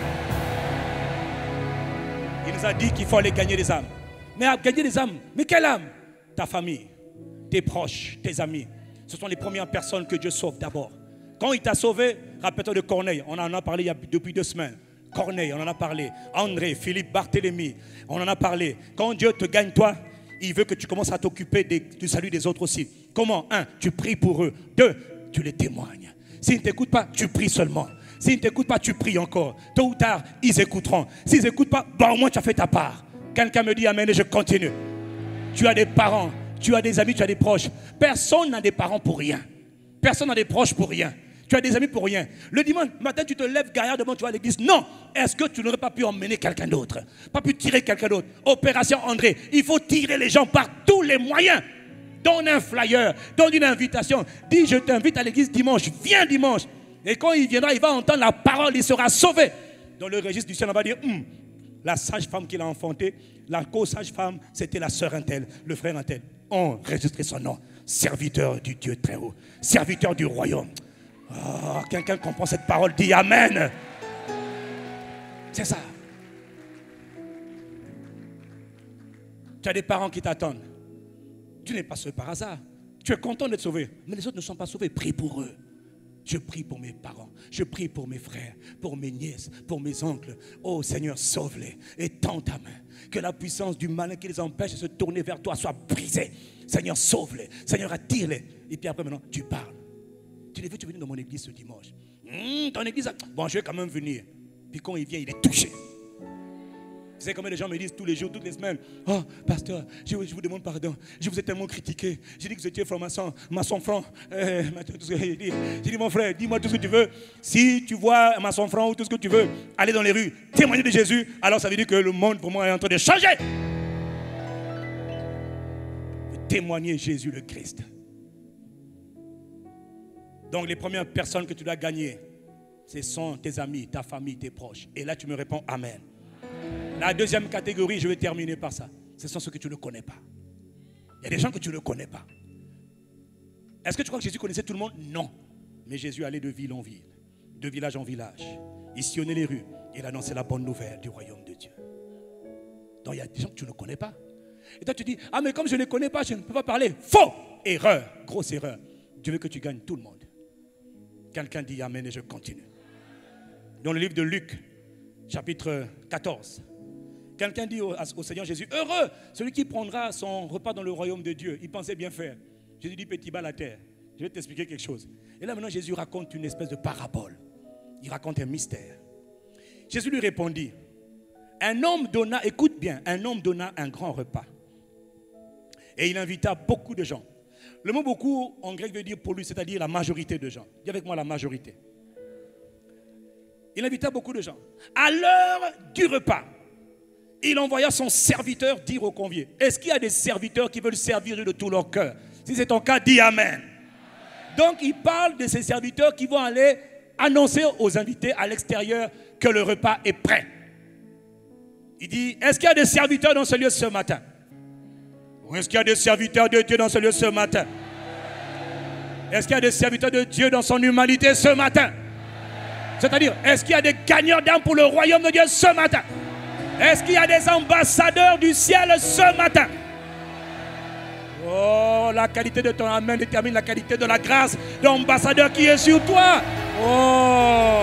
Il nous a dit qu'il faut aller gagner des âmes. Mais à gagner des âmes, mais quelle âme? Ta famille, tes proches, tes amis. Ce sont les premières personnes que Dieu sauve d'abord. Quand il t'a sauvé, rappelle-toi de Corneille. On en a parlé depuis 2 semaines. Corneille, on en a parlé. André, Philippe, Barthélemy, on en a parlé. Quand Dieu te gagne toi, il veut que tu commences à t'occuper du salut des autres aussi. Comment? 1, tu pries pour eux. 2, tu les témoignes. S'ils ne t'écoutent pas, tu pries seulement. S'ils ne t'écoutent pas, tu pries encore. Tôt ou tard, ils écouteront. S'ils n'écoutent pas, au moins tu as fait ta part. Quelqu'un me dit amen et je continue. Tu as des parents, tu as des amis, tu as des proches. Personne n'a des parents pour rien. Personne n'a des proches pour rien. Tu as des amis pour rien. Le dimanche matin, tu te lèves gaillardement, tu vas à l'église. Non. Est-ce que tu n'aurais pas pu emmener quelqu'un d'autre? Pas pu tirer quelqu'un d'autre? Opération André. Il faut tirer les gens par tous les moyens. Donne un flyer, donne une invitation. Dis, je t'invite à l'église dimanche. Viens dimanche. Et quand il viendra, il va entendre la parole, il sera sauvé. Dans le registre du ciel, on va dire, la sage-femme qu'il a enfantée, la co-sage-femme, c'était la sœur Intel, le frère Intel. On enregistre son nom. Serviteur du Dieu très haut. Serviteur du royaume. Oh, quelqu'un comprend cette parole, dit amen. C'est ça. Tu as des parents qui t'attendent. Tu n'es pas sauvé par hasard. Tu es content d'être sauvé. Mais les autres ne sont pas sauvés. Prie pour eux. Je prie pour mes parents. Je prie pour mes frères, pour mes nièces, pour mes oncles. Oh Seigneur, sauve-les et tends ta main. Que la puissance du malin qui les empêche de se tourner vers toi soit brisée. Seigneur, sauve-les. Seigneur, attire-les. Et puis après, maintenant, tu parles. Tu veux venir dans mon église ce dimanche. Ton église, bon, je vais quand même venir. Puis quand il vient, il est touché. Tu sais combien de gens me disent tous les jours, toutes les semaines, oh, pasteur, je vous demande pardon. Je vous ai tellement critiqué. J'ai dit que vous étiez franc-maçon, maçon-franc. J'ai dit, mon frère, dis-moi tout ce que tu veux. Si tu vois un maçon-franc ou tout ce que tu veux, aller dans les rues, témoigner de Jésus, alors ça veut dire que le monde pour moi est en train de changer. Témoigner Jésus le Christ. Donc les premières personnes que tu dois gagner, ce sont tes amis, ta famille, tes proches. Et là tu me réponds amen. La deuxième catégorie, je vais terminer par ça. Ce sont ceux que tu ne connais pas. Il y a des gens que tu ne connais pas. Est-ce que tu crois que Jésus connaissait tout le monde? Non. Mais Jésus allait de ville en ville, de village en village. Il sillonnait les rues. Il annonçait la bonne nouvelle du royaume de Dieu. Donc il y a des gens que tu ne connais pas. Et toi tu dis, ah mais comme je ne les connais pas, je ne peux pas parler. Faux! Erreur, grosse erreur. Dieu veut que tu gagnes tout le monde. Quelqu'un dit amen et je continue. Dans le livre de Luc, chapitre 14, quelqu'un dit au Seigneur Jésus, heureux celui qui prendra son repas dans le royaume de Dieu. Il pensait bien faire. Jésus dit, petit bas la terre. Je vais t'expliquer quelque chose. Et là maintenant Jésus raconte une espèce de parabole. Il raconte un mystère. Jésus lui répondit, un homme donna, écoute bien, un homme donna un grand repas. Et il invita beaucoup de gens. Le mot beaucoup en grec veut dire pour lui, c'est-à-dire la majorité de gens. Dis avec moi la majorité. Il invita beaucoup de gens. À l'heure du repas, il envoya son serviteur dire aux conviés. Est-ce qu'il y a des serviteurs qui veulent servir de tout leur cœur? Si c'est ton cas, dis amen. Donc il parle de ces serviteurs qui vont aller annoncer aux invités à l'extérieur que le repas est prêt. Il dit, est-ce qu'il y a des serviteurs dans ce lieu ce matin? Ou est-ce qu'il y a des serviteurs de Dieu dans ce lieu ce matin? Est-ce qu'il y a des serviteurs de Dieu dans son humanité ce matin? C'est-à-dire, est-ce qu'il y a des gagnants d'âme pour le royaume de Dieu ce matin? Est-ce qu'il y a des ambassadeurs du ciel ce matin? Oh, la qualité de ton amen détermine la qualité de la grâce d'ambassadeur qui est sur toi. Oh,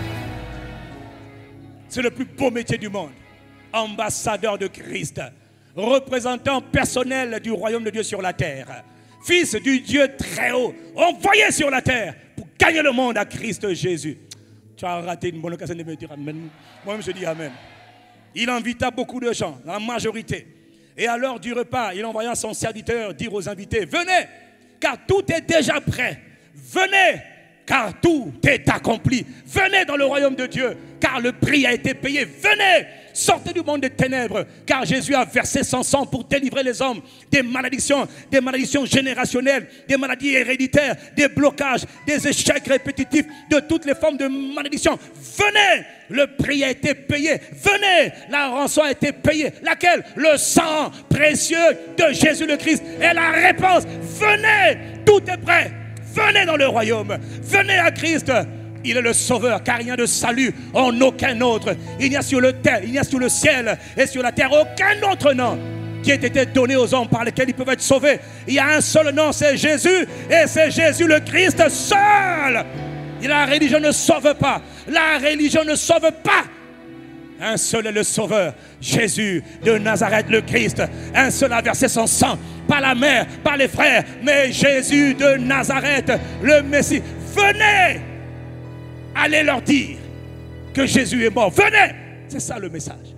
c'est le plus beau métier du monde. Ambassadeur de Christ, représentant personnel du royaume de Dieu sur la terre, fils du Dieu très haut, envoyé sur la terre pour gagner le monde à Christ Jésus. Tu as raté une bonne occasion de me dire amen. Moi-même je dis amen. Il invita beaucoup de gens, la majorité. Et à l'heure du repas, il envoya son serviteur dire aux invités, venez, car tout est déjà prêt. Venez, car tout est accompli. Venez dans le royaume de Dieu, car le prix a été payé. Venez, sortez du monde des ténèbres, car Jésus a versé son sang pour délivrer les hommes des malédictions générationnelles, des maladies héréditaires, des blocages, des échecs répétitifs, de toutes les formes de malédictions. Venez, le prix a été payé. Venez, la rançon a été payée. Laquelle? Le sang précieux de Jésus le Christ est la réponse. Venez, tout est prêt. Venez dans le royaume. Venez à Christ. Il est le sauveur, car il n'y a de salut en aucun autre. Il n'y a sur le ciel et sur la terre aucun autre nom qui ait été donné aux hommes par lesquels ils peuvent être sauvés. Il y a un seul nom, c'est Jésus, et c'est Jésus le Christ seul. Et la religion ne sauve pas. La religion ne sauve pas. Un seul est le sauveur, Jésus de Nazareth le Christ. Un seul a versé son sang, pas la mère, pas les frères, mais Jésus de Nazareth, le Messie. Venez, allez leur dire que Jésus est mort. Venez, c'est ça le message.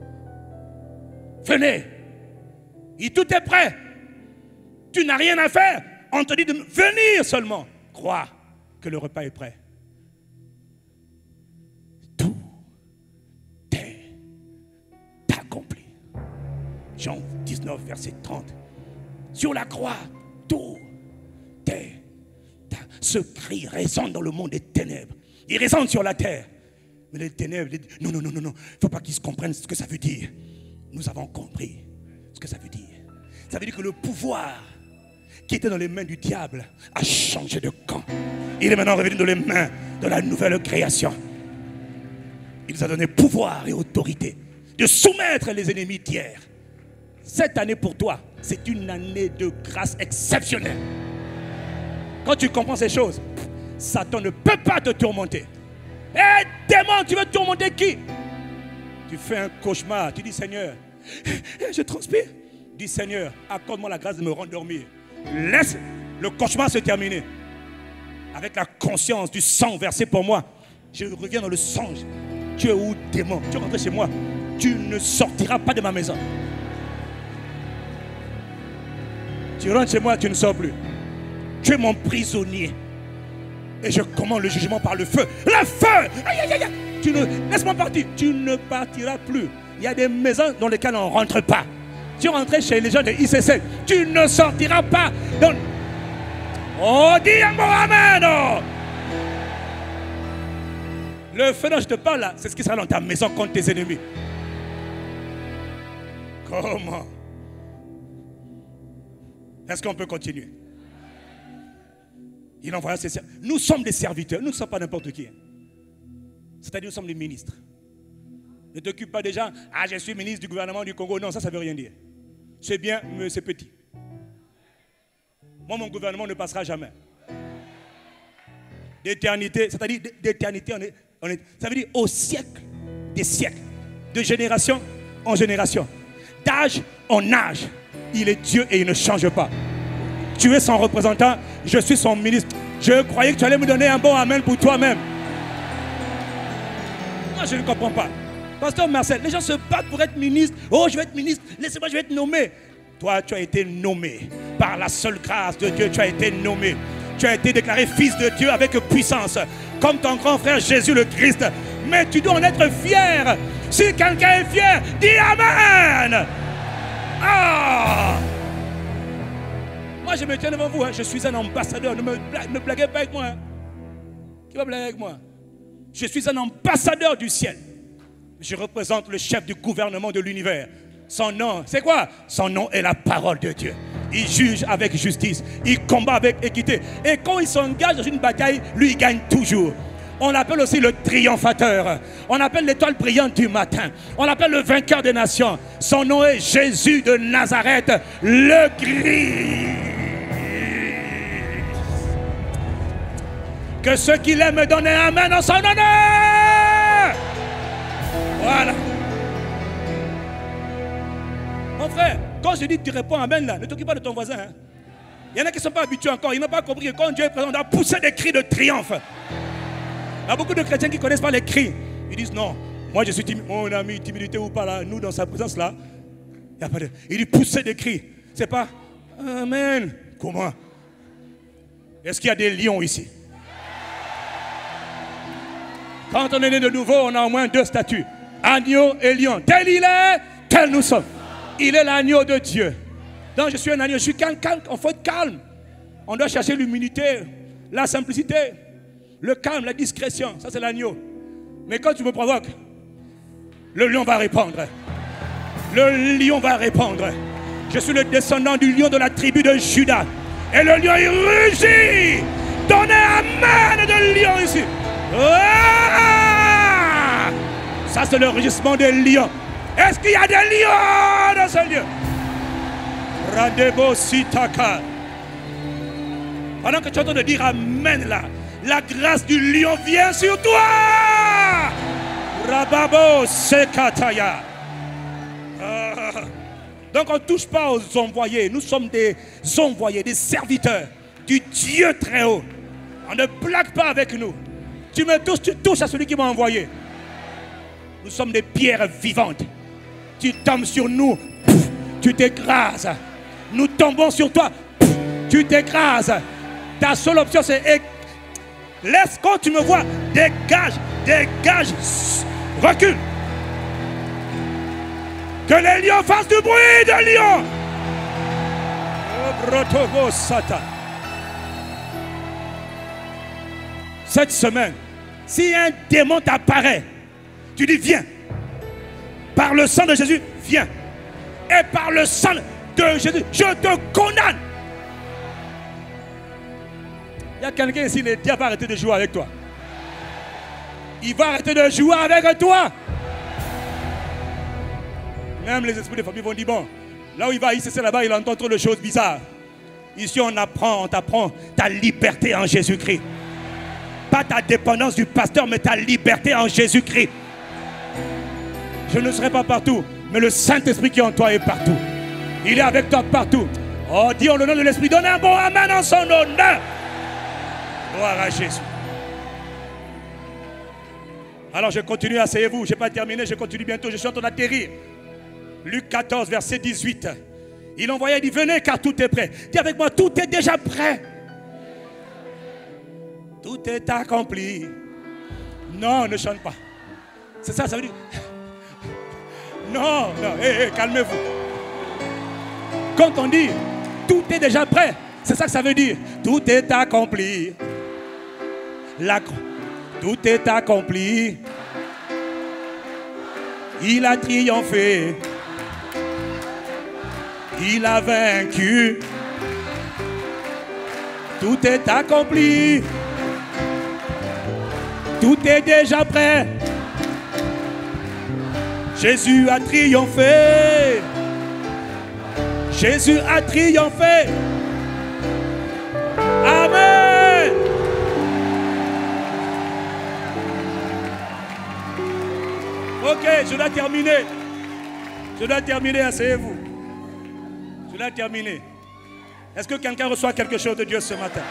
Venez, et tout est prêt. Tu n'as rien à faire. On te dit de venir seulement. Crois que le repas est prêt. Tout est accompli. Jean 19, verset 30. Sur la croix, tout est. Ce cri résonne dans le monde des ténèbres. Il résonne sur la terre. Mais les ténèbres, non, non, non, non, non. Il ne faut pas qu'ils comprennent ce que ça veut dire. Nous avons compris ce que ça veut dire. Ça veut dire que le pouvoir qui était dans les mains du diable a changé de camp. Il est maintenant revenu dans les mains de la nouvelle création. Il nous a donné pouvoir et autorité de soumettre les ennemis d'hier. Cette année pour toi, c'est une année de grâce exceptionnelle. Quand tu comprends ces choses, Satan ne peut pas te tourmenter. Eh, démon, tu veux tourmenter qui? Tu fais un cauchemar, tu dis Seigneur, je transpire. Dis Seigneur, accorde-moi la grâce de me rendormir. Laisse le cauchemar se terminer. Avec la conscience du sang versé pour moi, je reviens dans le songe. Tu es où, démon? Tu es rentré chez moi. Tu ne sortiras pas de ma maison. Tu rentres chez moi, tu ne sors plus. Tu es mon prisonnier. Et je commande le jugement par le feu. Le feu! Aïe, aïe, aïe. Tu ne... Laisse-moi partir. Tu ne partiras plus. Il y a des maisons dans lesquelles on ne rentre pas. Tu rentres chez les gens de ICC. Tu ne sortiras pas. Dans... Oh, dis un mot amen. Oh. Le feu dont je te parle là, c'est ce qui sera dans ta maison contre tes ennemis. Comment? Est-ce qu'on peut continuer? Il envoya ses serviteurs. Nous sommes des serviteurs, nous ne sommes pas n'importe qui. C'est-à-dire nous sommes des ministres. Ne t'occupe pas des gens. Ah, je suis ministre du gouvernement du Congo. Non, ça ne veut rien dire. C'est bien, mais c'est petit. Moi, mon gouvernement ne passera jamais. D'éternité, c'est-à-dire d'éternité, ça veut dire au siècle des siècles. De génération en génération. D'âge en âge. Il est Dieu et il ne change pas. Tu es son représentant, je suis son ministre. Je croyais que tu allais me donner un bon amen pour toi-même. Moi, je ne comprends pas. Pasteur Marcel, les gens se battent pour être ministre. Oh, je vais être ministre, laissez-moi, je vais être nommé. Toi, tu as été nommé. Par la seule grâce de Dieu, tu as été nommé. Tu as été déclaré fils de Dieu avec puissance. Comme ton grand frère Jésus le Christ. Mais tu dois en être fier. Si quelqu'un est fier, dis amen. Ah! Moi, je me tiens devant vous. Hein. Je suis un ambassadeur. Ne blaguez pas avec moi. Hein. Qui va blaguer avec moi? Je suis un ambassadeur du ciel. Je représente le chef du gouvernement de l'univers. Son nom, c'est quoi? Son nom est la parole de Dieu. Il juge avec justice. Il combat avec équité. Et quand il s'engage dans une bataille, lui, il gagne toujours. On l'appelle aussi le triomphateur. On l'appelle l'étoile brillante du matin. On l'appelle le vainqueur des nations. Son nom est Jésus de Nazareth, le Christ. Que ceux qui l'aiment donnent un amen en son honneur. Voilà. Mon frère, quand je dis tu réponds amen là, ne t'occupe pas de ton voisin. Hein. Il y en a qui ne sont pas habitués encore. Ils n'ont pas compris que quand Dieu est présent, on doit pousser des cris de triomphe. Il y a beaucoup de chrétiens qui ne connaissent pas les cris. Ils disent non, moi je suis timide. Mon ami, timidité ou pas là, nous dans sa présence là, il n'y a pas de. Il dit pousser des cris. C'est pas Amen. Comment? Est-ce qu'il y a des lions ici? Quand on est né de nouveau, on a au moins 2 statuts. Agneau et lion. Tel il est, tel nous sommes. Il est l'agneau de Dieu. Donc je suis un agneau, je suis calme. On faut être calme. On doit chercher l'humilité, la simplicité, le calme, la discrétion. Ça c'est l'agneau. Mais quand tu me provoques, le lion va répondre. Le lion va répondre. Je suis le descendant du lion de la tribu de Juda. Et le lion il rugit. Donnez amen de lion ici. Ah! Ça c'est le rugissement des lions. Est-ce qu'il y a des lions dans ce lieu? Radebo Sitaka. Pendant que tu es en train de dire amen là, la grâce du lion vient sur toi. Rababo Sekataya. Donc on ne touche pas aux envoyés. Nous sommes des envoyés, des serviteurs du Dieu très haut. On ne blague pas avec nous. Tu me touches, tu touches à celui qui m'a envoyé. Nous sommes des pierres vivantes. Tu tombes sur nous, pff, tu t'écrases. Nous tombons sur toi, pff, tu t'écrases. Ta seule option c'est laisse quand tu me vois, dégage, dégage, recule. Que les lions fassent du bruit de lion. Cette semaine, si un démon t'apparaît, tu dis viens. Par le sang de Jésus, viens. Et par le sang de Jésus, je te condamne. Il y a quelqu'un ici, le diable va arrêter de jouer avec toi. Il va arrêter de jouer avec toi. Même les esprits de famille vont dire bon, là où il va, il c'est là-bas, il entend trop de choses bizarres. Ici, on t'apprend ta liberté en Jésus-Christ. Pas ta dépendance du pasteur, mais ta liberté en Jésus-Christ. Je ne serai pas partout, mais le Saint-Esprit qui est en toi est partout. Il est avec toi partout. Oh, dis en le nom de l'Esprit, donne un bon amen en son honneur. Gloire à Jésus. Alors je continue, asseyez-vous, je n'ai pas terminé, je continue bientôt, je suis en train d'atterrir. Luc 14, verset 18. Il envoyait, il dit, venez car tout est prêt. Dis avec moi, tout est déjà prêt. Tout est accompli. Non, ne chante pas. C'est ça, ça veut dire... Non, non, calmez-vous. Quand on dit, tout est déjà prêt, c'est ça que ça veut dire. Tout est accompli. Tout est accompli. Il a triomphé. Il a vaincu. Tout est accompli. Tout est déjà prêt. Jésus a triomphé. Jésus a triomphé. Amen. Ok, je dois terminer. Je dois terminer, asseyez-vous. Je dois terminer. Est-ce que quelqu'un reçoit quelque chose de Dieu ce matin?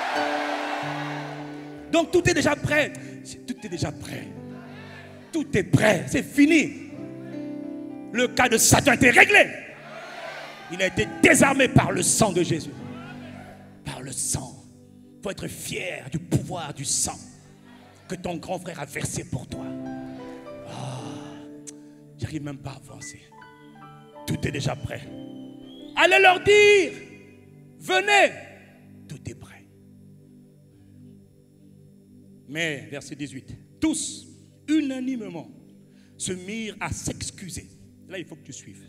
Donc tout est déjà prêt. Tout est déjà prêt. Tout est prêt. C'est fini. Le cas de Satan a été réglé. Il a été désarmé par le sang de Jésus. Par le sang. Il faut être fier du pouvoir du sang que ton grand frère a versé pour toi. J'arrive même pas à avancer. Tout est déjà prêt. Allez leur dire, venez. Tout est prêt. Mais, verset 18, tous, unanimement, se mirent à s'excuser. Là, il faut que tu suives.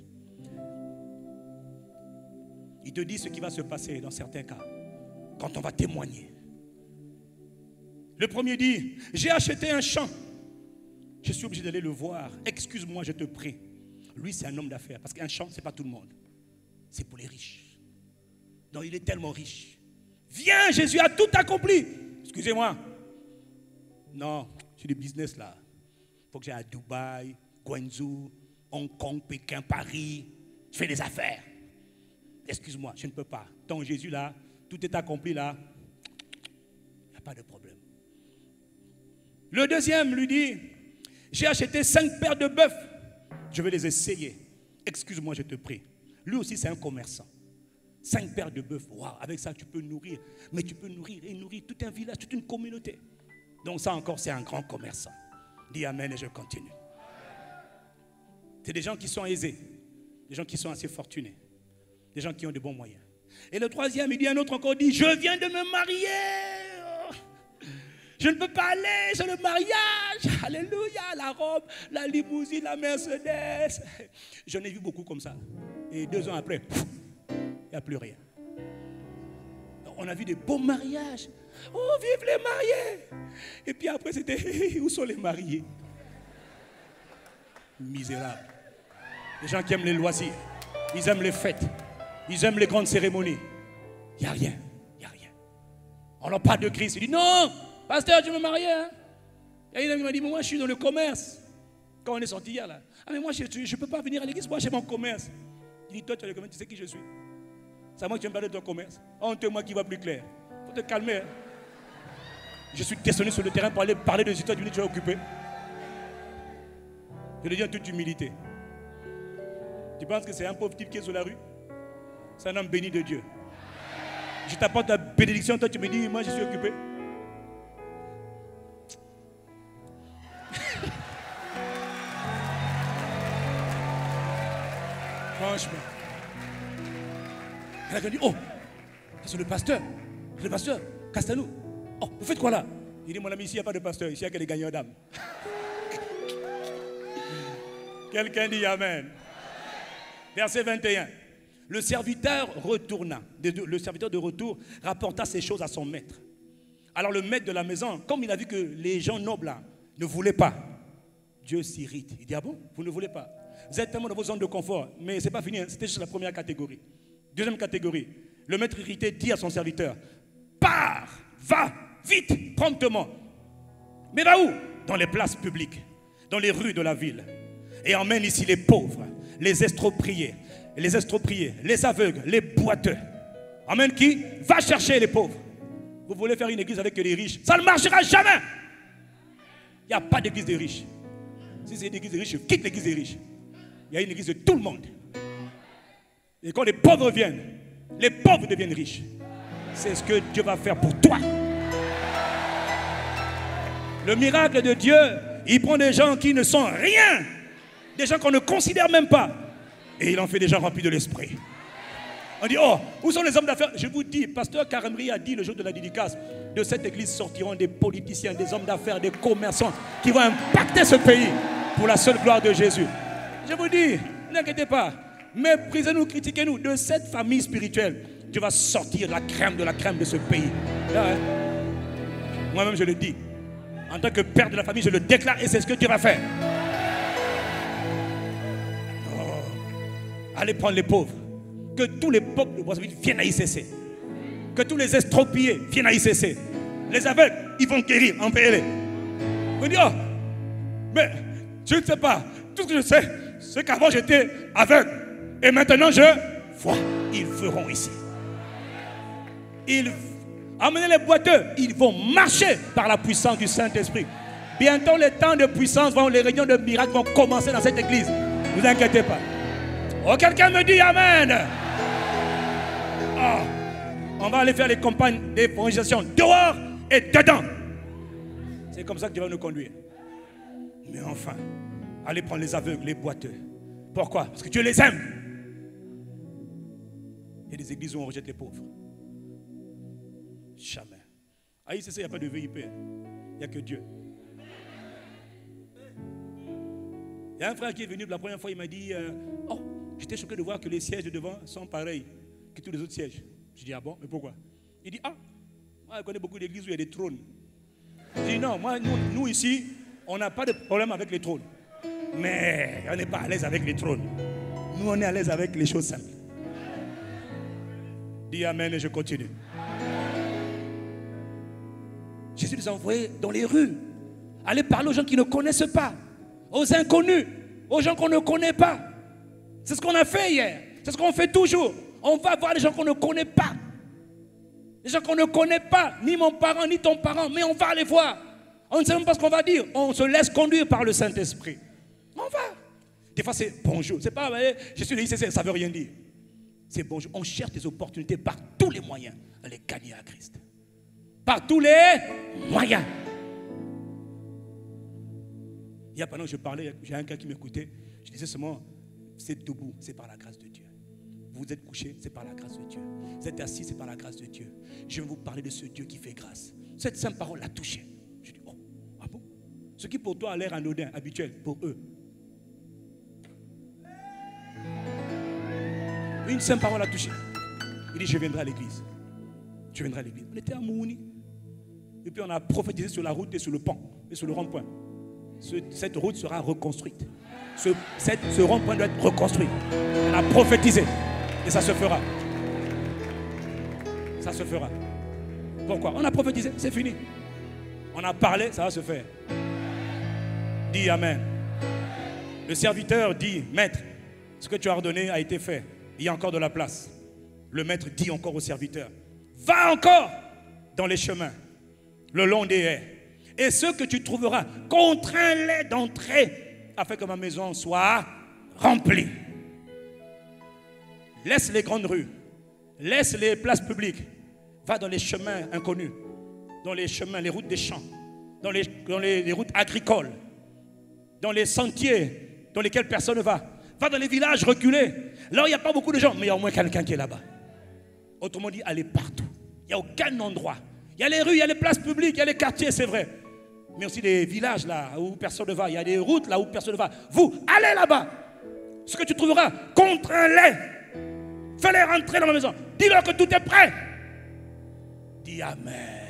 Il te dit ce qui va se passer dans certains cas, quand on va témoigner. Le premier dit, j'ai acheté un champ. Je suis obligé d'aller le voir. Excuse-moi, je te prie. Lui, c'est un homme d'affaires. Parce qu'un champ, ce n'est pas tout le monde. C'est pour les riches. Donc, il est tellement riche. Viens, Jésus a tout accompli. Excusez-moi. Non, j'ai du business là. Il faut que j'aille à Dubaï, Guangzhou, Hong Kong, Pékin, Paris. Je fais des affaires. excuse-moi, je ne peux pas. Ton Jésus là, tout est accompli là, il n'y a pas de problème. Le deuxième lui dit, j'ai acheté 5 paires de bœufs, je vais les essayer. Excuse-moi, je te prie. Lui aussi, c'est un commerçant. 5 paires de bœufs, wow, avec ça tu peux nourrir. Mais tu peux nourrir et nourrir tout un village, toute une communauté. Donc ça encore, c'est un grand commerçant. Dis amen et je continue. C'est des gens qui sont aisés, des gens qui sont assez fortunés, des gens qui ont de bons moyens. Et le troisième, il dit un autre encore, dit, je viens de me marier. Je ne peux pas aller sur le mariage. Alléluia, la robe, la limousine, la Mercedes. J'en ai vu beaucoup comme ça. Et 2 ans après, il n'y a plus rien. On a vu des beaux mariages. Oh, vive les mariés. Et puis après, c'était, où sont les mariés? Misérables. Les gens qui aiment les loisirs. Ils aiment les fêtes. Ils aiment les grandes cérémonies. Il n'y a rien. Il n'y a rien. On n'a pas de Christ. Il dit, non, pasteur, je me marie. Hein? Et il m'a dit, moi, je suis dans le commerce. Quand on est sorti hier, là. Ah, mais moi, je ne peux pas venir à l'église. Moi, j'ai mon commerce. Il dit, toi, tu as le commerce, tu sais qui je suis. C'est à moi que tu me parles de ton commerce. Honte-moi qui va plus clair. Il faut te calmer. Hein? Je suis descendu sur le terrain pour aller parler de histoires du minute, tu es occupé. Je le dis en toute humilité. Tu penses que c'est un pauvre type qui est sur la rue? C'est un homme béni de Dieu. Je t'apporte la bénédiction, toi tu me dis, moi je suis occupé. Franchement. Elle a dit, oh, c'est le pasteur. C'est le pasteur, Castanou. Oh, vous faites quoi là? Il dit, mon ami, ici il n'y a pas de pasteur, ici il n'y a que des gagnants d'âme. Quelqu'un dit amen. Verset 21. Le serviteur retourna. Le serviteur de retour rapporta ces choses à son maître. Alors le maître de la maison, comme il a vu que les gens nobles là ne voulaient pas, Dieu s'irrite. Il dit, ah bon, vous ne voulez pas? Vous êtes tellement dans vos zones de confort. Mais ce n'est pas fini, hein. C'était juste la première catégorie. Deuxième catégorie. Le maître irrité dit à son serviteur, pars, va, vite, promptement. Mais va où? Dans les places publiques, dans les rues de la ville. Et emmène ici les pauvres, les expropriés, les aveugles, les boiteux. Emmène qui? Va chercher les pauvres. Vous voulez faire une église avec les riches? Ça ne marchera jamais. Il n'y a pas d'église des riches. Si c'est une église des riches, je quitte l'église des riches. Il y a une église de tout le monde. Et quand les pauvres viennent, les pauvres deviennent riches. C'est ce que Dieu va faire pour toi. Le miracle de Dieu, il prend des gens qui ne sont rien. Des gens qu'on ne considère même pas. Et il en fait des gens remplis de l'esprit. On dit, oh, où sont les hommes d'affaires? Je vous dis, pasteur Karamri a dit le jour de la dédicace, de cette église sortiront des politiciens, des hommes d'affaires, des commerçants qui vont impacter ce pays pour la seule gloire de Jésus. Je vous dis, n'inquiétez pas, méprisez-nous, critiquez-nous. De cette famille spirituelle, Dieu va sortir la crème de ce pays. Moi-même, je le dis. En tant que père de la famille, je le déclare et c'est ce que Dieu va faire. Allez prendre les pauvres. Que tous les peuples de Brazzaville viennent à ICC. Que tous les extropiés viennent à ICC. Les aveugles, ils vont guérir, envoyez-les. Vous dites, oh, mais je ne sais pas. Tout ce que je sais, c'est qu'avant j'étais aveugle. Et maintenant je vois. Ils feront ici. Amenez les boiteux. Ils vont marcher par la puissance du Saint-Esprit. Bientôt les temps de puissance, les réunions de miracles vont commencer dans cette église. Ne vous inquiétez pas. Oh, quelqu'un me dit amen. Oh, on va aller faire les campagnes d'évangélisation dehors et dedans. C'est comme ça que Dieu va nous conduire. Mais enfin, allez prendre les aveugles, les boiteux. Pourquoi? Parce que Dieu les aime. Il y a des églises où on rejette les pauvres. Jamais. À ICC, il n'y a pas de VIP. Il n'y a que Dieu. Il y a un frère qui est venu la première fois, il m'a dit, oh, j'étais choqué de voir que les sièges de devant sont pareils que tous les autres sièges. Je dis, ah bon, mais pourquoi? Il dit, ah, moi je connais beaucoup d'églises où il y a des trônes. Je dis, non, moi, nous ici, on n'a pas de problème avec les trônes. Mais on n'est pas à l'aise avec les trônes. Nous, on est à l'aise avec les choses simples. Dis amen et je continue. Jésus les a envoyés dans les rues. Aller parler aux gens qui ne connaissent pas. Aux inconnus. Aux gens qu'on ne connaît pas. C'est ce qu'on a fait hier. C'est ce qu'on fait toujours. On va voir les gens qu'on ne connaît pas. Les gens qu'on ne connaît pas, ni mon parent, ni ton parent, mais on va les voir. On ne sait même pas ce qu'on va dire. On se laisse conduire par le Saint-Esprit. On va. Des fois, c'est bonjour. C'est pas, je suis l'ICC, ça ne veut rien dire. C'est bonjour. On cherche des opportunités par tous les moyens à les gagner à Christ. Par tous les moyens. Il y a pendant que je parlais, j'ai un gars qui m'écoutait. Je disais seulement, vous êtes debout, c'est par la grâce de Dieu. Vous êtes couché, c'est par la grâce de Dieu. Vous êtes assis, c'est par la grâce de Dieu. Je vais vous parler de ce Dieu qui fait grâce. Cette simple parole l'a touché. Je dis, oh, ah bon? Ce qui pour toi a l'air anodin, habituel, pour eux. Une simple parole l'a touché. Il dit, je viendrai à l'église. Je viendrai à l'église. On était à Mouni. Et puis on a prophétisé sur la route et sur le pont et sur le rond-point. Cette route sera reconstruite. Ce rond-point doit être reconstruit. On a prophétisé. Et ça se fera. Ça se fera. Pourquoi? On a prophétisé, c'est fini. On a parlé, ça va se faire. Dis Amen. Le serviteur dit, maître, ce que tu as ordonné a été fait. Il y a encore de la place. Le maître dit encore au serviteur, va encore dans les chemins, le long des haies. Et ceux que tu trouveras, contrains-les d'entrer, afin que ma maison soit remplie. Laisse les grandes rues, laisse les places publiques, va dans les chemins inconnus, dans les chemins, les routes des champs, dans les routes agricoles, dans les sentiers dans lesquels personne ne va. Va dans les villages reculés. Là, il n'y a pas beaucoup de gens, mais il y a au moins quelqu'un qui est là-bas. Autrement dit, allez partout. Il n'y a aucun endroit. Il y a les rues, il y a les places publiques, il y a les quartiers, c'est vrai. Mais aussi des villages là où personne ne va. Il y a des routes là où personne ne va. Vous, allez là-bas. Ce que tu trouveras, contrains-les. Fais-les rentrer dans la maison. Dis-leur que tout est prêt. Dis Amen.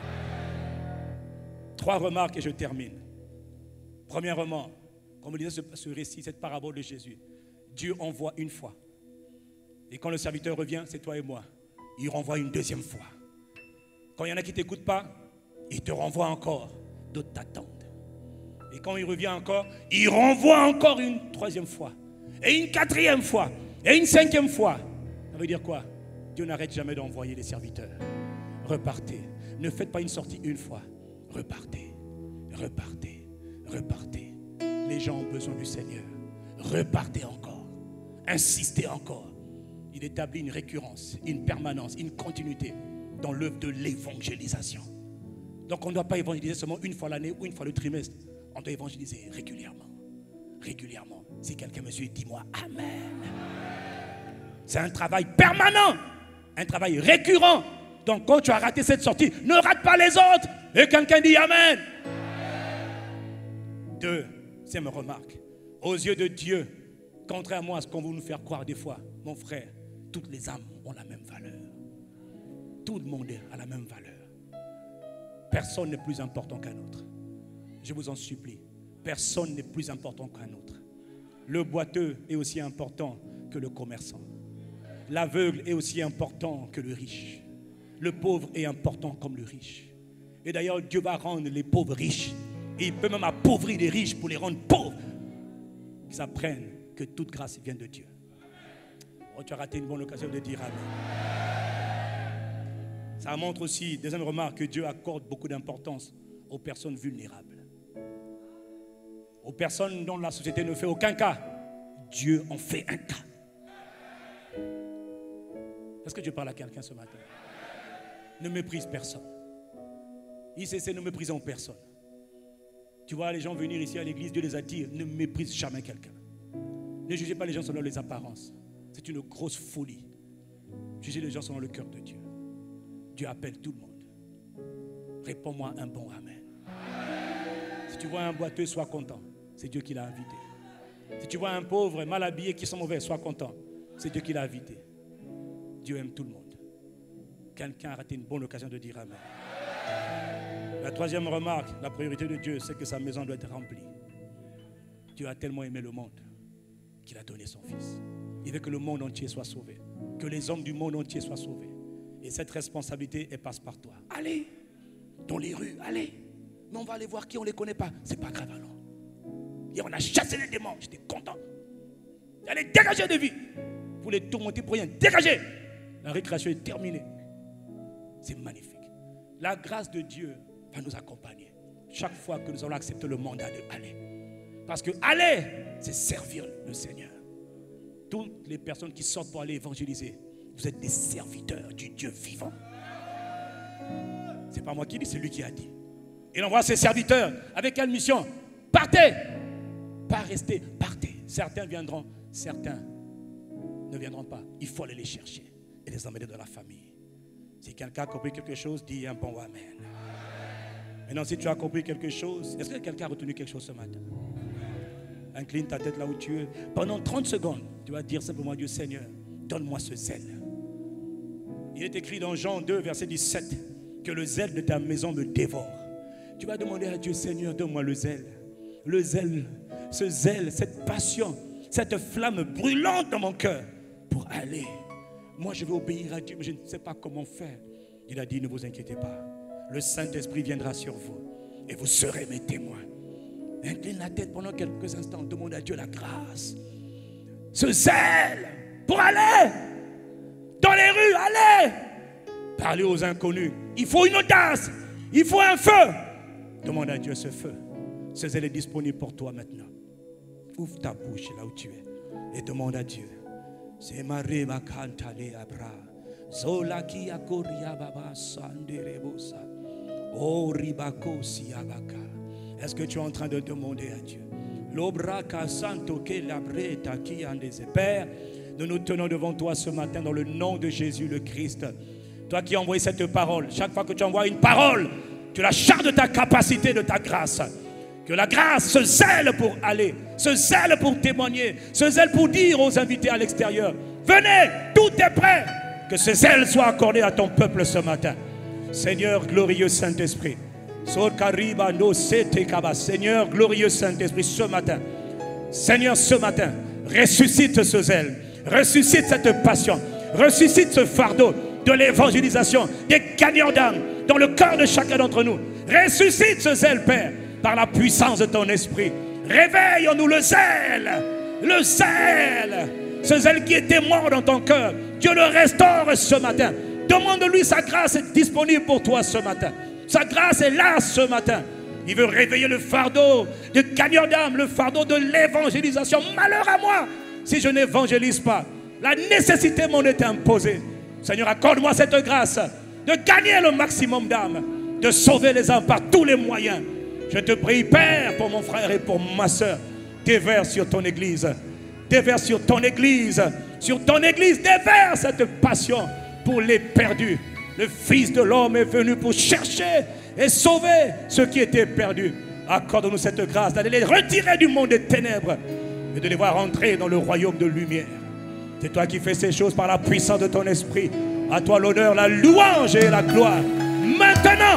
3 remarques et je termine. Premièrement, comme on disait ce récit, cette parabole de Jésus, Dieu envoie une fois. Et quand le serviteur revient, c'est toi et moi. Il renvoie une deuxième fois. Quand il y en a qui ne t'écoutent pas, il te renvoie encore. D'autres t'attendent. Et quand il revient encore, il renvoie encore une troisième fois. Et une quatrième fois. Et une cinquième fois. Ça veut dire quoi? Dieu n'arrête jamais d'envoyer les serviteurs. Repartez. Ne faites pas une sortie une fois. Repartez. Repartez. Repartez. Les gens ont besoin du Seigneur. Repartez encore. Insistez encore. Il établit une récurrence, une permanence, une continuité dans l'œuvre de l'évangélisation. Donc on ne doit pas évangéliser seulement une fois l'année ou une fois le trimestre. On doit évangéliser régulièrement. Régulièrement. Si quelqu'un me suit, dis-moi Amen. C'est un travail permanent, un travail récurrent. Donc quand tu as raté cette sortie, ne rate pas les autres. Et quelqu'un dit Amen. Deuxième remarque. Aux yeux de Dieu, contrairement à ce qu'on veut nous faire croire des fois, mon frère, toutes les âmes ont la même valeur. Tout le monde a la même valeur. Personne n'est plus important qu'un autre. Je vous en supplie. Personne n'est plus important qu'un autre. Le boiteux est aussi important que le commerçant. L'aveugle est aussi important que le riche. Le pauvre est important comme le riche. Et d'ailleurs, Dieu va rendre les pauvres riches. Et il peut même appauvrir les riches pour les rendre pauvres. Qu'ils apprennent que toute grâce vient de Dieu. Oh, tu as raté une bonne occasion de dire Amen. Ça montre aussi, deuxième remarque, que Dieu accorde beaucoup d'importance aux personnes vulnérables. Aux personnes dont la société ne fait aucun cas. Dieu en fait un cas. Est-ce que Dieu parle à quelqu'un ce matin? Ne méprise personne. ICC, ne méprisons personne. Tu vois les gens venir ici à l'église, Dieu les attire. Ne méprise jamais quelqu'un. Ne jugez pas les gens selon les apparences. C'est une grosse folie. Jugez les gens selon le cœur de Dieu. Dieu appelle tout le monde. Réponds-moi un bon Amen. Si tu vois un boiteux, sois content. C'est Dieu qui l'a invité. Si tu vois un pauvre mal habillé qui sont mauvais, sois content. C'est Dieu qui l'a invité. Dieu aime tout le monde. Quelqu'un a raté une bonne occasion de dire Amen. La troisième remarque, la priorité de Dieu, c'est que sa maison doit être remplie. Dieu a tellement aimé le monde qu'il a donné son Fils. Il veut que le monde entier soit sauvé. Que les hommes du monde entier soient sauvés. Et cette responsabilité, elle passe par toi. Allez, dans les rues, allez. Mais on va aller voir qui, on ne les connaît pas. C'est pas grave alors. Et on a chassé les démons, j'étais content. J'allais dégager de vie. Vous les tourmentez pour rien. Dégagez! La récréation est terminée. C'est magnifique. La grâce de Dieu va nous accompagner chaque fois que nous allons accepter le mandat de aller. Parce que aller, c'est servir le Seigneur. Toutes les personnes qui sortent pour aller évangéliser, vous êtes des serviteurs du Dieu vivant. C'est pas moi qui dis, c'est lui qui a dit. Il envoie ses serviteurs avec quelle mission? Partez! Pas rester, partez. Certains viendront, certains ne viendront pas. Il faut aller les chercher et les emmener dans la famille. Si quelqu'un a compris quelque chose, dis un bon amen. Maintenant, si tu as compris quelque chose, est-ce que quelqu'un a retenu quelque chose ce matin? Incline ta tête là où tu es. Pendant 30 secondes, tu vas dire simplement à Dieu, Seigneur, donne-moi ce zèle. Il est écrit dans Jean 2, verset 17, que le zèle de ta maison me dévore. Tu vas demander à Dieu, Seigneur, donne-moi le zèle. Le zèle, ce zèle, cette passion, cette flamme brûlante dans mon cœur pour aller. Moi, je veux obéir à Dieu, mais je ne sais pas comment faire. Il a dit, ne vous inquiétez pas. Le Saint-Esprit viendra sur vous et vous serez mes témoins. Incline la tête pendant quelques instants. Demande à Dieu la grâce. Ce zèle pour aller dans les rues, aller parler aux inconnus. Il faut une audace. Il faut un feu. Demande à Dieu ce feu. Ce zèle est disponible pour toi maintenant. Ouvre ta bouche là où tu es et demande à Dieu. C'est Marie Makantale Abra. Zolaki Akoria Baba Sanderebosa. Oh Ribako Siabaka. Est-ce que tu es en train de demander à Dieu? L'obraka santo que la breta qui en des Père, nous nous tenons devant toi ce matin dans le nom de Jésus le Christ. Toi qui as envoyé cette parole, chaque fois que tu envoies une parole, tu la charges de ta capacité, de ta grâce. Que la grâce, ce zèle pour aller, ce zèle pour témoigner, ce zèle pour dire aux invités à l'extérieur, venez, tout est prêt. Que ce zèle soit accordé à ton peuple ce matin. Seigneur glorieux Saint-Esprit. Seigneur glorieux Saint-Esprit, ce matin, Seigneur, ce matin, ressuscite ce zèle, ressuscite cette passion, ressuscite ce fardeau de l'évangélisation, des gagnants d'âme dans le cœur de chacun d'entre nous. Ressuscite ce zèle, Père, par la puissance de ton esprit. Réveille en nous le zèle, ce zèle qui était mort dans ton cœur. Dieu le restaure ce matin. Demande-lui, sa grâce est disponible pour toi ce matin. Sa grâce est là ce matin. Il veut réveiller le fardeau de gagnant d'âme, le fardeau de l'évangélisation. Malheur à moi si je n'évangélise pas. La nécessité m'en est imposée. Seigneur, accorde-moi cette grâce de gagner le maximum d'âmes, de sauver les âmes par tous les moyens. Je te prie, Père, pour mon frère et pour ma soeur. Déverse sur ton église. Déverse sur ton église. Sur ton église, déverse cette passion pour les perdus. Le Fils de l'homme est venu pour chercher et sauver ceux qui étaient perdus. Accorde-nous cette grâce d'aller les retirer du monde des ténèbres et de les voir entrer dans le royaume de lumière. C'est toi qui fais ces choses par la puissance de ton esprit. À toi l'honneur, la louange et la gloire. Maintenant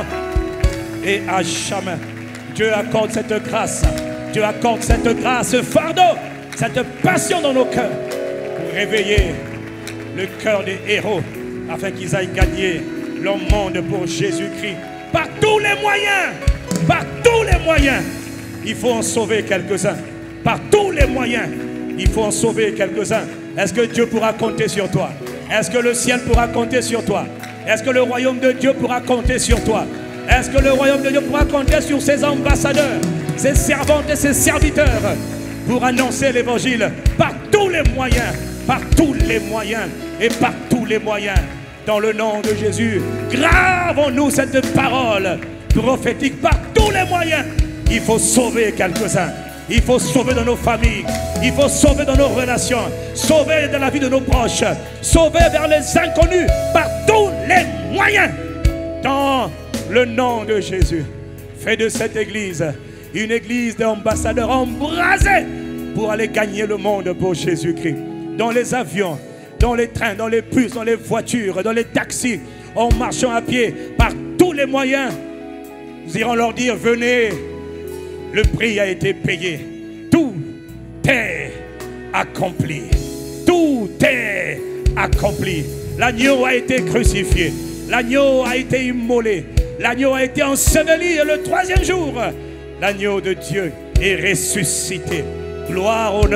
et à jamais. Dieu accorde cette grâce. Dieu accorde cette grâce, ce fardeau, cette passion dans nos cœurs pour réveiller le cœur des héros afin qu'ils aillent gagner le monde pour Jésus-Christ. Par tous les moyens, par tous les moyens, il faut en sauver quelques-uns. Par tous les moyens, il faut en sauver quelques-uns. Est-ce que Dieu pourra compter sur toi? Est-ce que le ciel pourra compter sur toi? Est-ce que le royaume de Dieu pourra compter sur toi? Est-ce que le royaume de Dieu pourra compter sur ses ambassadeurs, ses servantes et ses serviteurs pour annoncer l'évangile par tous les moyens, par tous les moyens et par tous les moyens? Dans le nom de Jésus, gravons-nous cette parole prophétique par tous les moyens. Il faut sauver quelques-uns. Il faut sauver dans nos familles. Il faut sauver dans nos relations. Sauver dans la vie de nos proches. Sauver vers les inconnus par tous les moyens. Dans le nom de Jésus, fais de cette église une église d'ambassadeurs embrasés pour aller gagner le monde pour Jésus-Christ. Dans les avions, dans les trains, dans les bus, dans les voitures, dans les taxis, en marchant à pied, par tous les moyens, nous irons leur dire, venez, le prix a été payé. Tout est accompli. Tout est accompli. L'agneau a été crucifié. L'agneau a été immolé. L'agneau a été enseveli et le troisième jour, l'agneau de Dieu est ressuscité. Gloire, honneur,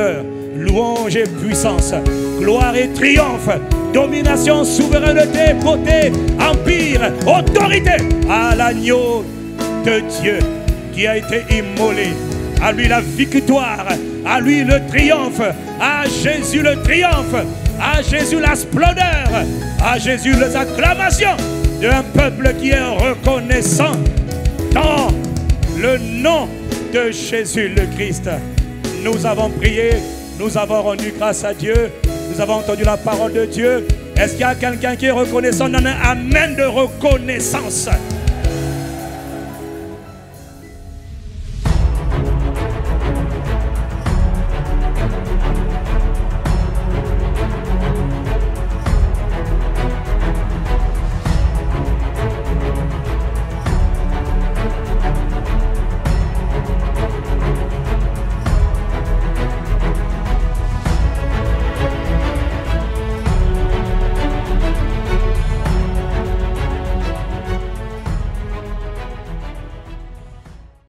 louange et puissance, gloire et triomphe, domination, souveraineté, beauté, empire, autorité à l'agneau de Dieu qui a été immolé. À lui la victoire, à lui le triomphe, à Jésus le triomphe, à Jésus la splendeur, à Jésus les acclamations d'un peuple qui est reconnaissant dans le nom de Jésus le Christ. Nous avons prié, nous avons rendu grâce à Dieu, nous avons entendu la parole de Dieu. Est-ce qu'il y a quelqu'un qui est reconnaissant? Non, un amen de reconnaissance.